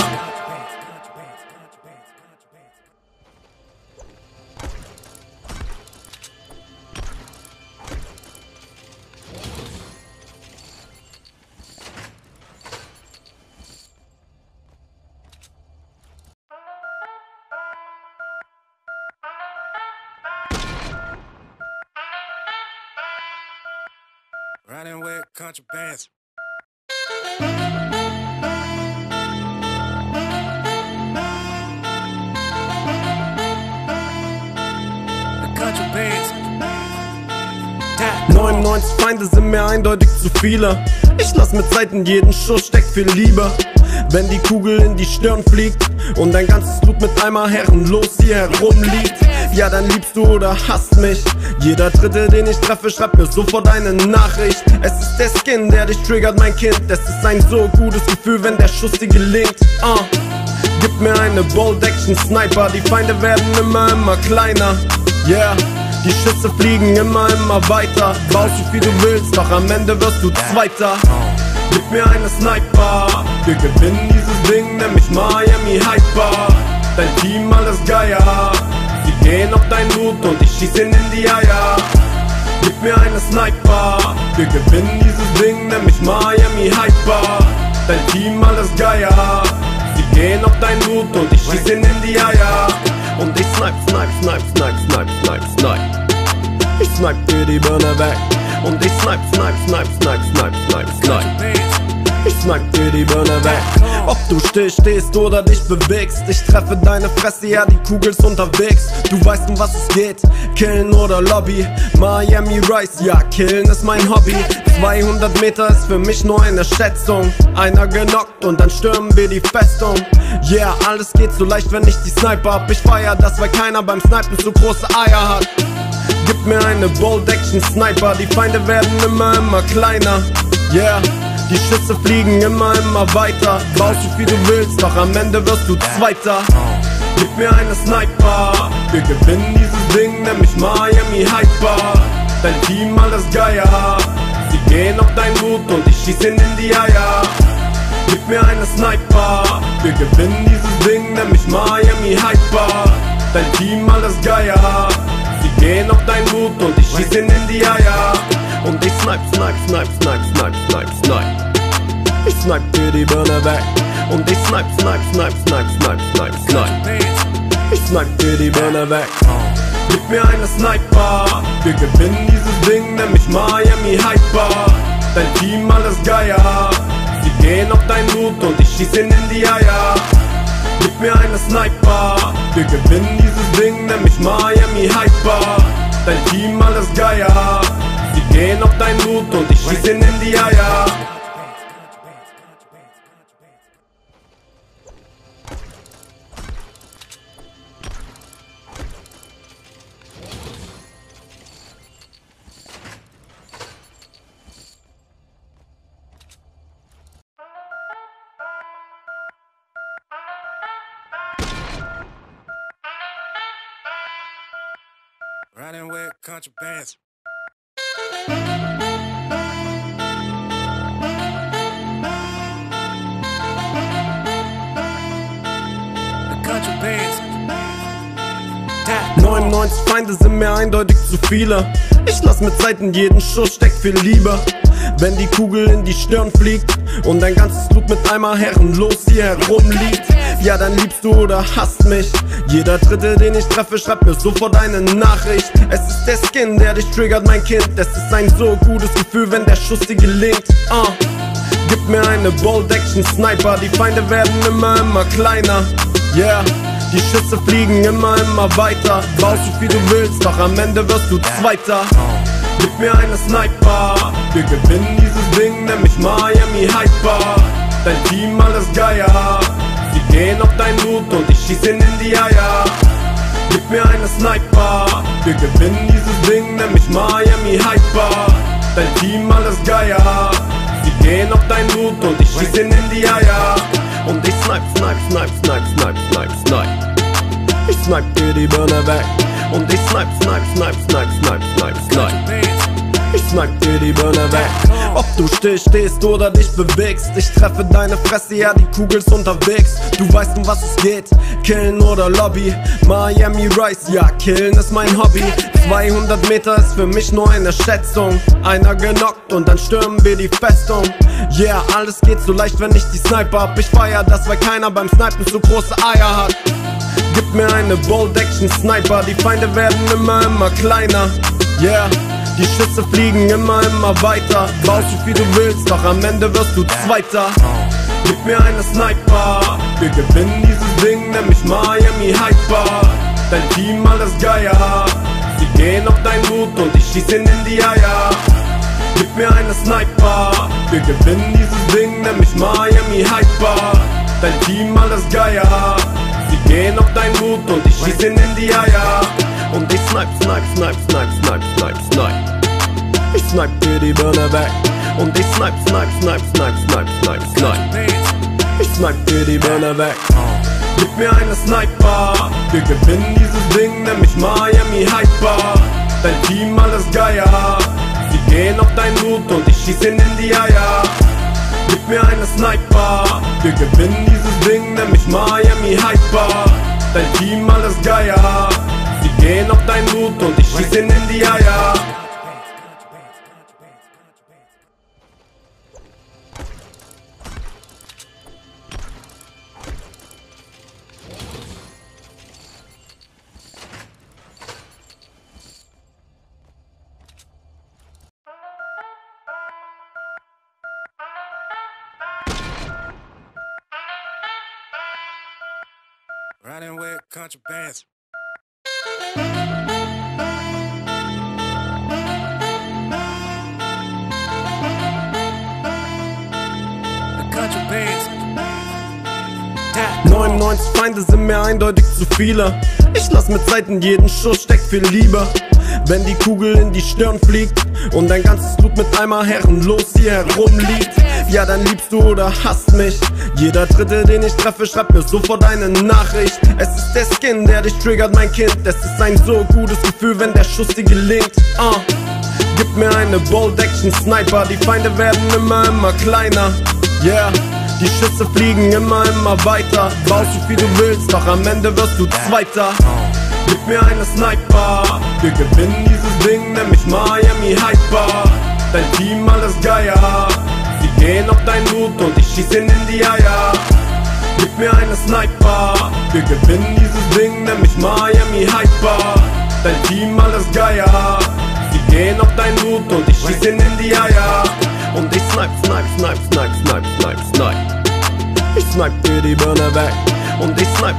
Riding with contrabands. The contrabands. 99 Feinde sind mir eindeutig zu viele. Ich lass mit Zeit in jeden Schuss steckt viel Liebe. Wenn die Kugel in die Stirn fliegt und dein ganzes Blut mit einmal herrenlos hier herumliegt, ja dann liebst du oder hasst mich. Jeder Dritte, den ich treffe, schreibt mir sofort eine Nachricht. Es ist der Skin, der dich triggert, mein Kind. Es ist ein so gutes Gefühl, wenn der Schuss dir gelingt. Gib mir eine Bold Action Sniper. Die Feinde werden immer kleiner. Yeah, die Schüsse fliegen immer weiter. Baust so viel du willst, doch am Ende wirst du Zweiter. Gib mir eine Sniper. Wir gewinnen dieses Ding, nämlich Miami Hyper. Dein Team alles Geier. Sie gehen auf dein Loot und ich schieß ihnen in die Eier. Gib mir eine Sniper. Wir gewinnen dieses Ding, nämlich Miami Hyper. Dein Team alles Geier. Sie gehen auf dein Loot und ich schieß ihnen in die Eier. Und ich snipe. Ich snipe dir die Birne weg. Und ich snipe. Ich snipe dir die Birne weg. Ob du stehst oder dich bewegst, ich treffe deine Fresse, ja die Kugel ist unterwegs. Du weißt, um was es geht, killen oder Lobby. Miami Rice, ja killen ist mein Hobby. 200 Meter ist für mich nur eine Schätzung. Einer genockt und dann stürmen wir die Festung. Yeah, alles geht so leicht, wenn ich die Sniper hab. Ich feier das, weil keiner beim Snipen so große Eier hat. Gib mir eine Bold Action Sniper. Die Feinde werden immer kleiner. Yeah, Die Schüsse fliegen immer weiter. Baust so viel du willst, doch am Ende wirst du Zweiter. Gib mir eine Sniper, wir gewinnen dieses Ding, nämlich Miami Hyper. Dein Team alles Geier, sie gehen auf dein Boot und ich schieß ihnen in die Eier. Gib mir eine Sniper, wir gewinnen dieses Ding, nämlich Miami Hyper. Dein Team alles Geier, sie gehen auf dein Boot und ich schieß ihnen in die Eier. Und ich snipe. Ich snipe dir die Birne weg. Und ich snipe. Ich snipe dir die Birne weg. Gib mir eine Sniper, wir gewinnen dieses Ding, nämlich Miami Hyper. Dein Team alles Geier, sie gehen auf dein Boot und ich schieß ihnen in die Eier. Gib mir eine Sniper, wir gewinnen dieses Ding, nämlich Miami Hyper. Dein Team alles Geier, sie gehen auf dein Boot und ich schieß ihnen in die Eier. Riding with contrabands. The contrabands. 99 Feinde sind mir eindeutig zu viele. Ich lass mit Seiten jeden Schuss, steckt viel Liebe. Wenn die Kugel in die Stirn fliegt und dein ganzes Blut mit einmal herrenlos hier herumliegt, ja dann liebst du oder hasst mich. Jeder Dritte, den ich treffe, schreibt mir sofort eine Nachricht. Es ist der Skin, der dich triggert, mein Kind. Es ist ein so gutes Gefühl, wenn der Schuss dir gelingt. Gib mir eine Bold Action Sniper, die Feinde werden immer kleiner. Yeah, die Schüsse fliegen immer weiter. Baust so viel du willst, doch am Ende wirst du Zweiter. Gib mir eine Sniper, wir gewinnen dieses Ding, nämlich Miami Hyper. Dein Team alles Geier, sie gehen auf dein Boot und ich schieß ihnen in die Eier. Gib mir eine Sniper, wir gewinnen dieses Ding, nämlich Miami Hyper. Dein Team alles Geier, sie gehen auf dein Boot und ich schieß ihnen in die Eier. Und ich snipe. Ich snipe dir die Birne weg. Und ich snipe. Ich snipe dir die Birne weg. Ob du stehst oder dich bewegst, ich treffe deine Fresse, ja die Kugel ist unterwegs. Du weißt um was es geht, killen oder Lobby. Miami Rice, ja killen ist mein Hobby. 200 Meter ist für mich nur eine Schätzung. Einer genockt und dann stürmen wir die Festung. Yeah, alles geht so leicht, wenn ich die Sniper hab. Ich feier das, weil keiner beim Snipen so große Eier hat. Gib mir eine Bold Action Sniper, die Feinde werden immer kleiner. Yeah, die Schüsse fliegen immer weiter. Baust so viel du willst, doch am Ende wirst du Zweiter. Gib mir eine Sniper, wir gewinnen dieses Ding, nämlich Miami Hyper. Dein Team alles Geier, sie gehen auf dein Boot und ich schieß ihnen in die Eier. Gib mir eine Sniper, wir gewinnen dieses Ding, nämlich Miami Hyper. Dein Team alles Geier, sie gehen auf dein Boot und ich schieß ihnen in die Eier. Und ich snipe. Ich snipe dir die Birne weg. Und ich snipe. Ich snipe dir die Birne weg. Gib mir eine Sniper, wir gewinnen dieses Ding, nämlich Miami Hyper. Dein Team alles Geier, sie gehen auf dein Boot und ich schieß ihnen in die Eier. Gib mir eine Sniper, wir gewinnen dieses Ding, nämlich Miami Hyper. Dein Team alles Geier, sie gehen auf dein Boot und ich schieß ihnen in die Eier. Riding with contrabands. The contrabands. 99 Feinde sind mir eindeutig zu viele. Ich lass mit Seiten jeden Schuss, steckt viel Liebe. Wenn die Kugel in die Stirn fliegt und dein ganzes Blut mit einmal herrenlos hier herumliegt. Ja, dann liebst du oder hasst mich. Jeder Dritte, den ich treffe, schreibt mir sofort eine Nachricht. Es ist der Skin, der dich triggert, mein Kind. Es ist ein so gutes Gefühl, wenn der Schuss dir gelingt. Gib mir eine Bold Action Sniper. Die Feinde werden immer kleiner. Yeah, die Schüsse fliegen immer weiter. Baust so viel du willst, doch am Ende wirst du Zweiter. Gib mir eine Sniper. Wir gewinnen dieses Ding, nämlich Miami Hyper. Dein Team alles Geier. Sie gehen auf dein Loot und ich schieß ihnen in die Eier. Gib mir eine Sniper. Wir gewinnen dieses Ding, nämlich Miami Hyper. Dein Team alles Geier. Sie gehen auf dein Loot und ich schieß ihnen in die Eier. Und ich snipe. Ich snipe dir die Birne weg. Und ich snipe.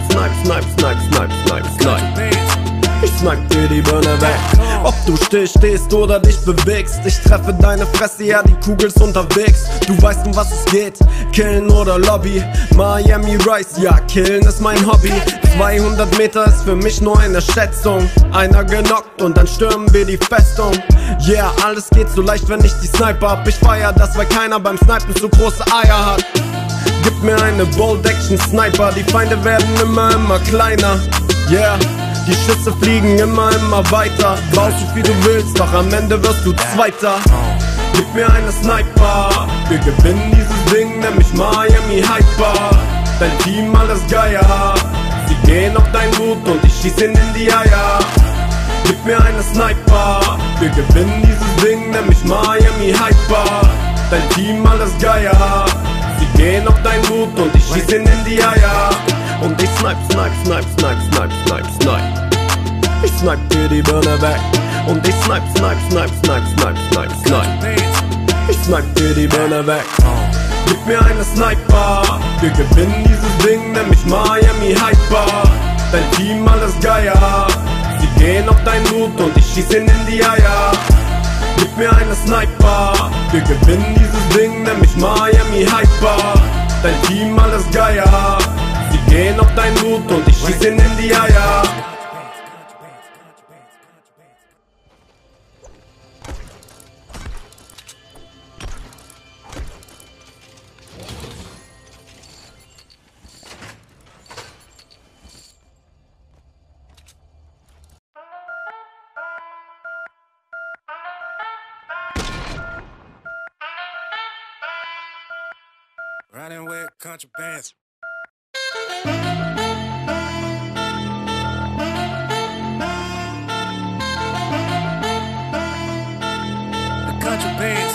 Ich snipe dir die Birne weg. Ob du stehst oder dich bewegst, ich treffe deine Fresse, ja die Kugel ist unterwegs. Du weißt, um was es geht, killen oder Lobby. Miami Rice, ja killen ist mein Hobby. 200 Meter ist für mich nur eine Schätzung. Einer genockt und dann stürmen wir die Festung. Yeah, alles geht so leicht, wenn ich die Sniper hab. Ich feier das, weil keiner beim Snipen so große Eier hat. Gib mir eine Bold Action Sniper, die Feinde werden immer kleiner. Yeah, die Schüsse fliegen immer weiter. Baust so viel du willst, doch am Ende wirst du Zweiter. Gib mir eine Sniper. Wir gewinnen dieses Ding, nämlich Miami Hyper. Dein Team alles Geier. Sie gehen auf dein Loot und ich schieß ihnen in die Eier. Gib mir eine Sniper. Wir gewinnen dieses Ding, nämlich Miami Hyper. Dein Team alles Geier. Sie gehen auf dein Loot und ich schieß ihnen in die Eier. Und ich snipe. Ich snipe dir die Birne weg. Und ich snipe. Ich snipe dir die Birne weg. Gib mir eine Sniper. Wir gewinnen dieses Ding, nämlich Miami Hyper. Dein Team alles Geier. Sie gehen auf dein Loot und ich schieß ihnen in die Eier. Gib mir eine Sniper. Wir gewinnen dieses Ding, nämlich Miami Hyper. Dein Team alles Geier. Sie gehen auf dein Loot und ich schieß ihnen in die Eier. Riding with contrabands. The contrabands.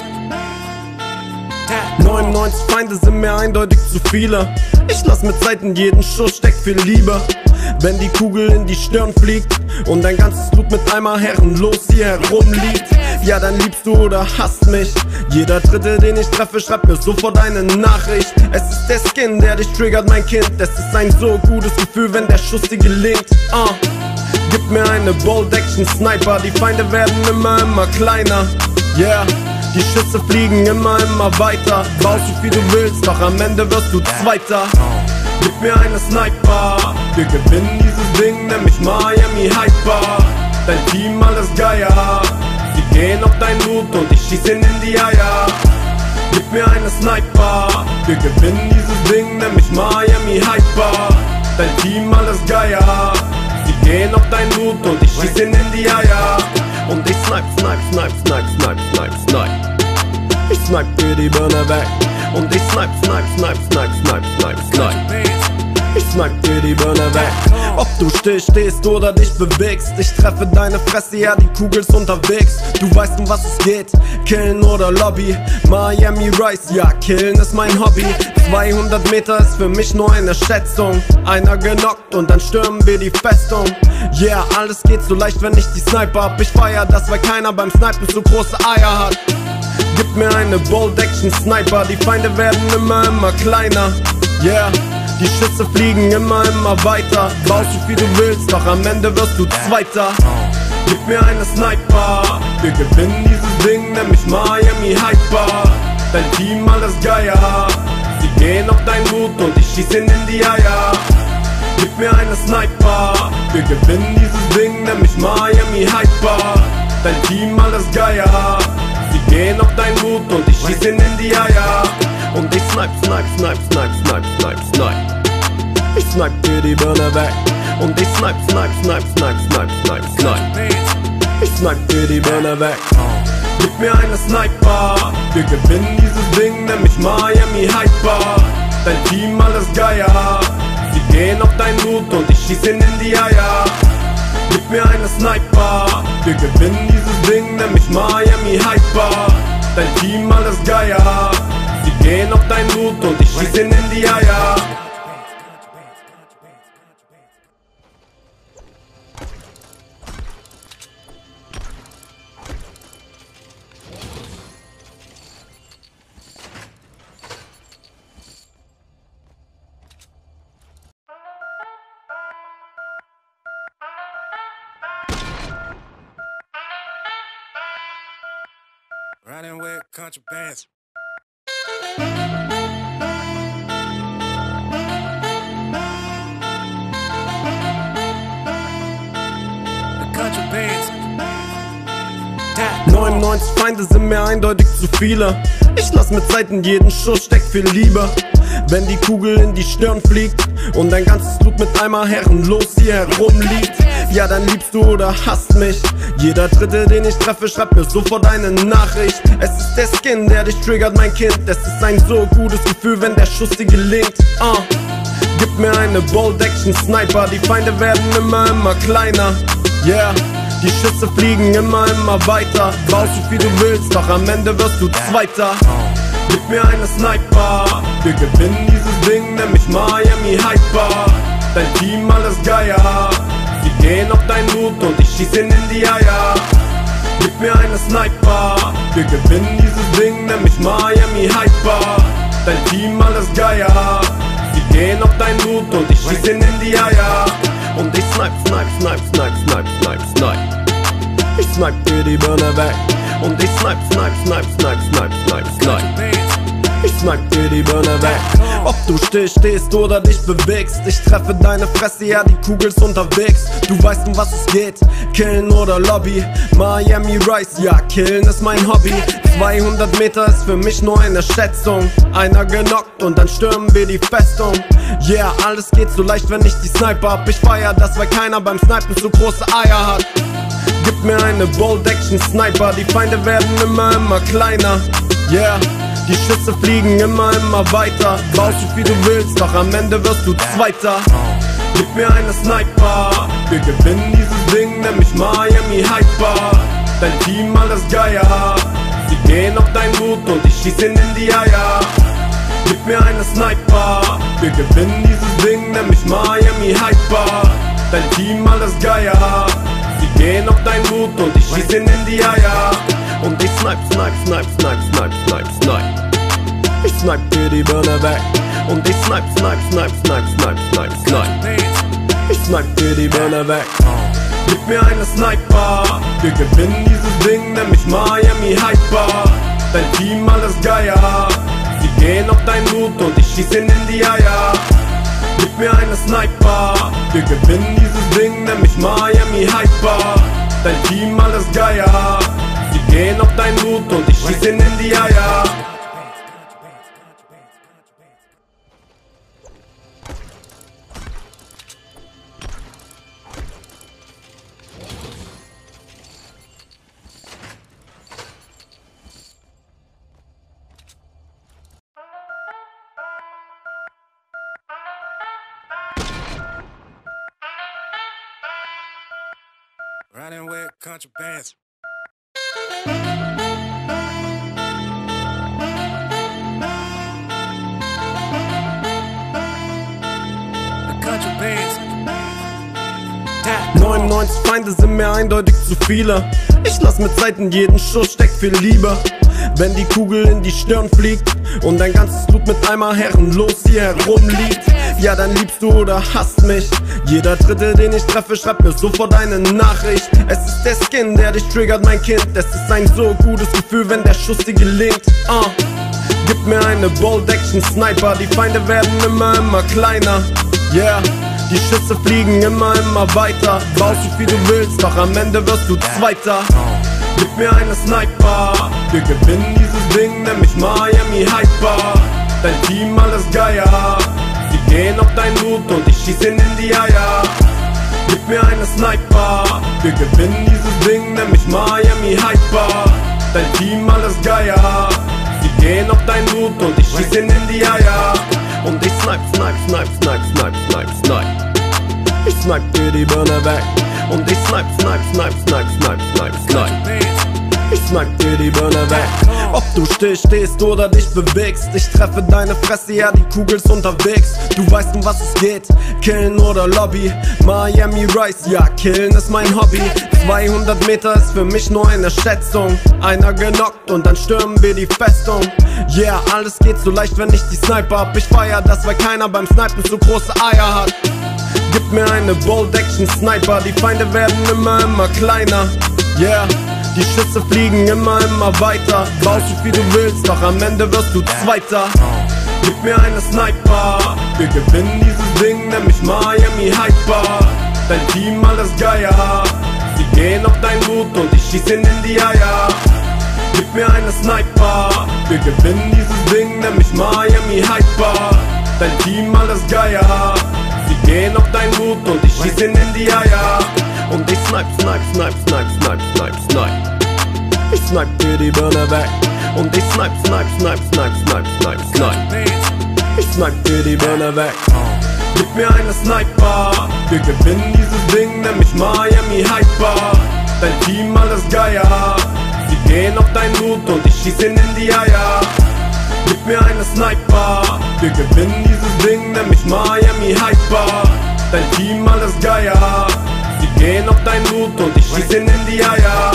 99 Feinde sind mir eindeutig zu viele. Ich lass mit Zeit in jeden Schuss steckt viel Liebe. Wenn die Kugel in die Stirn fliegt und dein ganzes Blut mit einmal herrenlos hier herumliegt, ja dann liebst du oder hasst mich. Jeder Dritte, den ich treffe, schreibt mir sofort eine Nachricht. Es ist der Skin, der dich triggert, mein Kind. Es ist ein so gutes Gefühl, wenn der Schuss dir gelingt. Gib mir eine Bold Action Sniper. Die Feinde werden immer kleiner. Yeah, die Schüsse fliegen immer weiter. Baust so viel du willst, doch am Ende wirst du Zweiter. Gib mir eine Sniper. Wir gewinnen dieses Ding, nämlich Miami Hyper. Dein Team alles Geier. Sie gehen auf dein Loot und ich schieß ihnen in die Eier. Gib mir eine Sniper. Wir gewinnen dieses Ding, nämlich Miami Hyper. Dein Team alles Geier. Sie gehen auf dein Loot und ich schieß ihnen in die Eier. Und ich snipe. Ich snipe dir die Birne weg. Und ich snipe. Ich snipe dir die Birne weg. Ob du stehst oder dich bewegst, ich treffe deine Fresse, ja die Kugel ist unterwegs. Du weißt, um was es geht, killen oder Lobby. Miami Rice, ja killen ist mein Hobby. 200 Meter ist für mich nur eine Schätzung. Einer genockt und dann stürmen wir die Festung. Yeah, alles geht so leicht, wenn ich die Sniper hab. Ich feier das, weil keiner beim Snipen so große Eier hat. Gib mir eine Bold Action Sniper. Die Feinde werden immer kleiner. Yeah, die Schüsse fliegen immer weiter. Baust so viel du willst, doch am Ende wirst du Zweiter. Gib mir eine Sniper. Wir gewinnen dieses Ding, nämlich Miami Hyper. Dein Team alles Geier. Sie gehen auf dein Loot und ich schieß ihnen in die Eier. Gib mir eine Sniper. Wir gewinnen dieses Ding, nämlich Miami Hyper. Dein Team alles Geier. gehen auf deinen Mut und ich schieß ihn in die Eier. Und ich snipe, snipe, snipe, snipe, snipe, snipe, snipe. Ich snipe dir die Birne weg. Und ich snipe, snipe, snipe, snipe, snipe, snipe, snipe. Ich snipe dir die Birne weg. Gib mir eine Sniper. Wir gewinnen dieses Ding, nämlich Miami Hyper. Dein Team alles Geier. Sie gehen auf deinen Mut und ich schieß ihn in die Eier. Gib mir eine Sniper. Wir gewinnen dieses Ding, nämlich Miami Hyper. Dein Team alles Geier. Sie gehen auf deinen Mut und ich schieß ihn in die Eier. Riding with contrabands. The contrabands. 99 Feinde sind mir eindeutig zu viele. Ich lass mit Zeiten jeden Schuss steckt viel Liebe. Wenn die Kugel in die Stirn fliegt und dein ganzes Blut mit einmal herrenlos hier herumliegt, ja dann liebst du oder hasst mich. Jeder Dritte, den ich treffe, schreibt mir sofort eine Nachricht. Es ist der Skin, der dich triggert, mein Kind. Es ist ein so gutes Gefühl, wenn der Schuss dir gelingt. Gib mir eine Bold Action Sniper. Die Feinde werden immer kleiner. Yeah, die Schüsse fliegen immer weiter. Baust so viel du willst, doch am Ende wirst du Zweiter. Gib mir eine Sniper. Wir gewinnen dieses Ding, nämlich Miami Hyper. Dein Team alles Geier. Sie gehen auf deinen Mut und ich schieß ihn in die Eier. Gib mir eine Sniper. Wir gewinnen dieses Ding, nämlich Miami Hyper. Dein Team alles Geier. Sie gehen auf deinen Mut und ich schieß ihn in die Eier. Und ich snipe, snipe, snipe, snipe, snipe, snipe, snipe. Ich snipe dir die Birne weg. Und ich snipe, snipe, snipe, snipe, snipe, snipe, snipe. Ich snipe dir die Birne weg. Ob du stehst oder dich bewegst, ich treffe deine Fresse, ja die Kugel ist unterwegs. Du weißt, um was es geht, killen oder Lobby. Miami Rice, ja killen ist mein Hobby. 200 Meter ist für mich nur eine Schätzung. Einer genockt und dann stürmen wir die Festung. Yeah, alles geht so leicht, wenn ich die Sniper hab. Ich feier das, weil keiner beim Snipen so große Eier hat. Gib mir eine Bold Action Sniper. Die Feinde werden immer kleiner. Yeah, die Schüsse fliegen immer weiter. Baust so viel du willst, doch am Ende wirst du Zweiter. Gib mir eine Sniper. Wir gewinnen dieses Ding, nämlich Miami Hyper. Dein Team alles Geier. Sie gehen auf deinen Mut und ich schieß ihn in die Eier. Gib mir eine Sniper. Wir gewinnen dieses Ding, nämlich Miami Hyper. Dein Team alles Geier. Sie gehen auf deinen Mut und ich schieß ihn in die Eier. Und ich snipe, snipe, snipe, snipe, snipe, snipe, snipe. Ich snipe dir die Birne weg. Und ich snipe, snipe, snipe, snipe, snipe, snipe, snipe. Ich snipe dir die Birne weg. Gib mir eine Sniper. Wir gewinnen dieses Ding, nämlich Miami Hyper. Dein Team alles Geier. Sie gehen auf deinen Mut und ich schieß ihn in die Eier. Gib mir eine Sniper. Wir gewinnen dieses Ding, nämlich Miami Hyper. Dein Team alles Geier. Sie gehen auf deinen Mut und ich schieß ihn in die Eier. Riding with contrabands. The contrabands. 99 Feinde sind mir eindeutig zu viele. Ich lass mit Zeiten jeden Schuss steckt viel Liebe. Wenn die Kugel in die Stirn fliegt und dein ganzes Blut mit einmal herrenlos hier herumliegt, ja dann liebst du oder hasst mich. Jeder Dritte, den ich treffe, schreibt mir sofort eine Nachricht. Es ist der Skin, der dich triggert, mein Kind. Es ist ein so gutes Gefühl, wenn der Schuss dir gelingt. Gib mir eine Bold Action Sniper. Die Feinde werden immer kleiner. Yeah, die Schüsse fliegen immer weiter. Baust so viel du willst, doch am Ende wirst du Zweiter. Gib mir eine Sniper, wir gewinnen dieses Ding, nämlich Miami Hyper. Dein Team alles Geier, sie gehen auf dein Loot und ich schieß ihnen in die Eier. Gib mir eine Sniper, wir gewinnen dieses Ding, nämlich Miami Hyper. Dein Team alles Geier, sie gehen auf dein Loot und ich schieß ihnen in die Eier. Und ich snipe. Ich snipe dir die Birne weg. Und ich snipe. Ich snipe dir die Birne weg. Ob du stehst oder dich bewegst, ich treffe deine Fresse, ja die Kugel ist unterwegs. Du weißt, um was es geht, killen oder Lobby. Miami Rice, ja killen ist mein Hobby. 200 Meter ist für mich nur eine Schätzung. Einer genockt und dann stürmen wir die Festung. Yeah, alles geht so leicht, wenn ich die Sniper hab. Ich feier das, weil keiner beim Snipen so große Eier hat. Gib mir eine Bold-Action-Sniper, die Feinde werden immer kleiner. Yeah, die Schüsse fliegen immer weiter. Baust so viel du willst, doch am Ende wirst du Zweiter. Gib mir eine Sniper, wir gewinnen dieses Ding, nämlich Miami Hyper. Dein Team alles Geier, sie gehen auf dein Loot und ich schieß ihnen in die Eier. Gib mir eine Sniper, wir gewinnen dieses Ding, nämlich Miami Hyper. Dein Team alles Geier, sie gehen auf dein Loot und ich schieß ihnen in die Eier. Und ich snipe. Ich snipe dir die Birne weg. Und ich snipe. Ich snipe dir die Birne weg. Gib mir eine Sniper, wir gewinnen dieses Ding, nämlich Miami Hyper. Dein Team alles Geier, sie gehen auf dein Loot und ich schieß ihnen in die Eier. Gib mir eine Sniper, wir gewinnen dieses Ding, nämlich Miami Hyper. Dein Team alles Geier, sie gehen auf dein Loot und ich schieß ihnen in die Eier.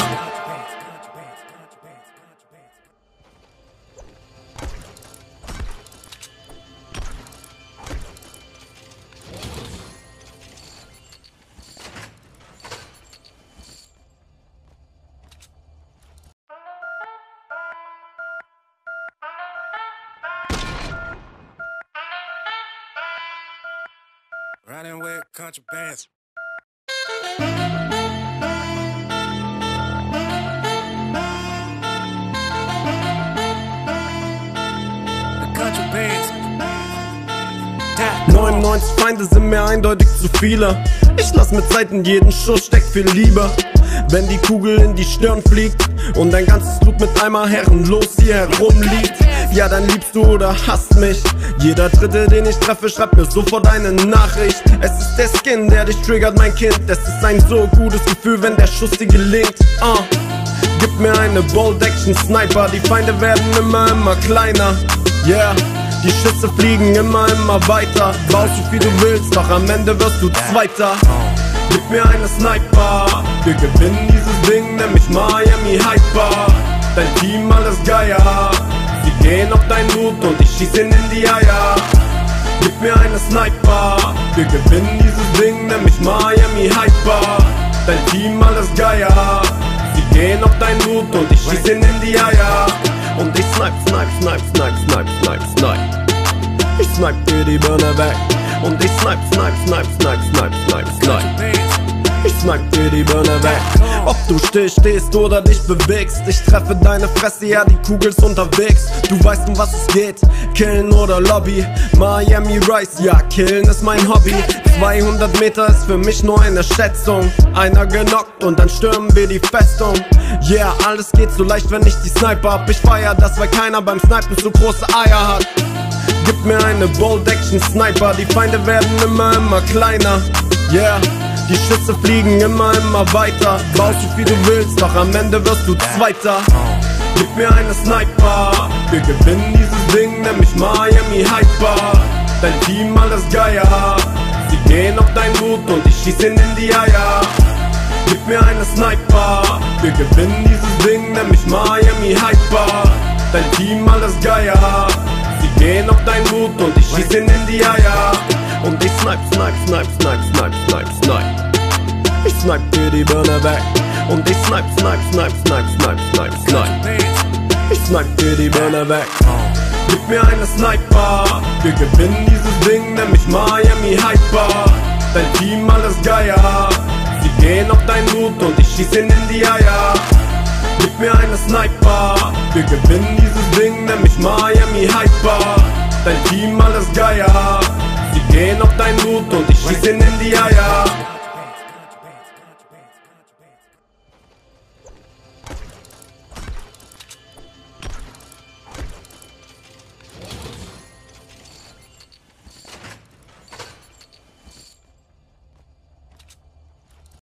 Riding with contrabands. The contrabands. 99 Feinde sind mir eindeutig zu viele. Ich lass mit Zeit in jeden Schuss steckt viel Liebe. Wenn die Kugel in die Stirn fliegt und dein ganzes Blut mit einmal herrenlos hier herumliegt, ja dann liebst du oder hasst mich. Jeder Dritte, den ich treffe, schreibt mir sofort eine Nachricht. Es ist der Skin, der dich triggert, mein Kind. Es ist ein so gutes Gefühl, wenn der Schuss dir gelingt. Gib mir eine Bold-Action-Sniper, die Feinde werden immer kleiner. Yeah, die Schüsse fliegen immer weiter. Baust so viel du willst, doch am Ende wirst du Zweiter. Gib mir eine Sniper, wir gewinnen dieses Ding, nämlich Miami Hyper. Dein Team alles Geier, sie gehen auf dein Loot und ich schieß ihnen in die Eier. Gib mir eine Sniper, wir gewinnen dieses Ding, nämlich Miami Hyper. Dein Team alles Geier, sie gehen auf dein Loot und ich schieß ihnen in die Eier. Und ich snipe. Ich snipe dir die Birne weg. Und ich snipe. Ich snipe dir die Birne weg. Ob du stehst oder dich bewegst, ich treffe deine Fresse, ja die Kugel ist unterwegs. Du weißt, um was es geht, killen oder Lobby. Miami Rice, ja killen ist mein Hobby. 200 Meter ist für mich nur eine Schätzung. Einer genockt und dann stürmen wir die Festung. Yeah, alles geht so leicht, wenn ich die Sniper hab. Ich feier das, weil keiner beim Snipen so große Eier hat. Gib mir eine Bold-Action-Sniper, die Feinde werden immer kleiner. Yeah, die Schüsse fliegen immer weiter. Baust so viel du willst, doch am Ende wirst du Zweiter. Gib mir eine Sniper, wir gewinnen dieses Ding, nämlich Miami Hyper. Dein Team alles Geier, sie gehen auf dein Loot und ich schieß ihnen in die Eier. Gib mir eine Sniper, wir gewinnen dieses Ding, nämlich Miami Hyper. Dein Team alles Geier, sie gehen auf dein Loot und ich schieß ihnen in die Eier. Und ich snipe. Ich snipe dir die Birne weg. Und ich snipe. Ich snipe dir die Birne weg. Gib mir eine Sniper, wir gewinnen dieses Ding, nämlich Miami Hyper. Dein Team alles Geier, sie gehen auf dein Loot und ich schieß ihnen in die Eier. Sniper. Wir gewinnen dieses Ding, nämlich Miami Hyper. Dein Team alles Geier. Sie gehen auf dein Loot und ich schieß ihnen in die Eier.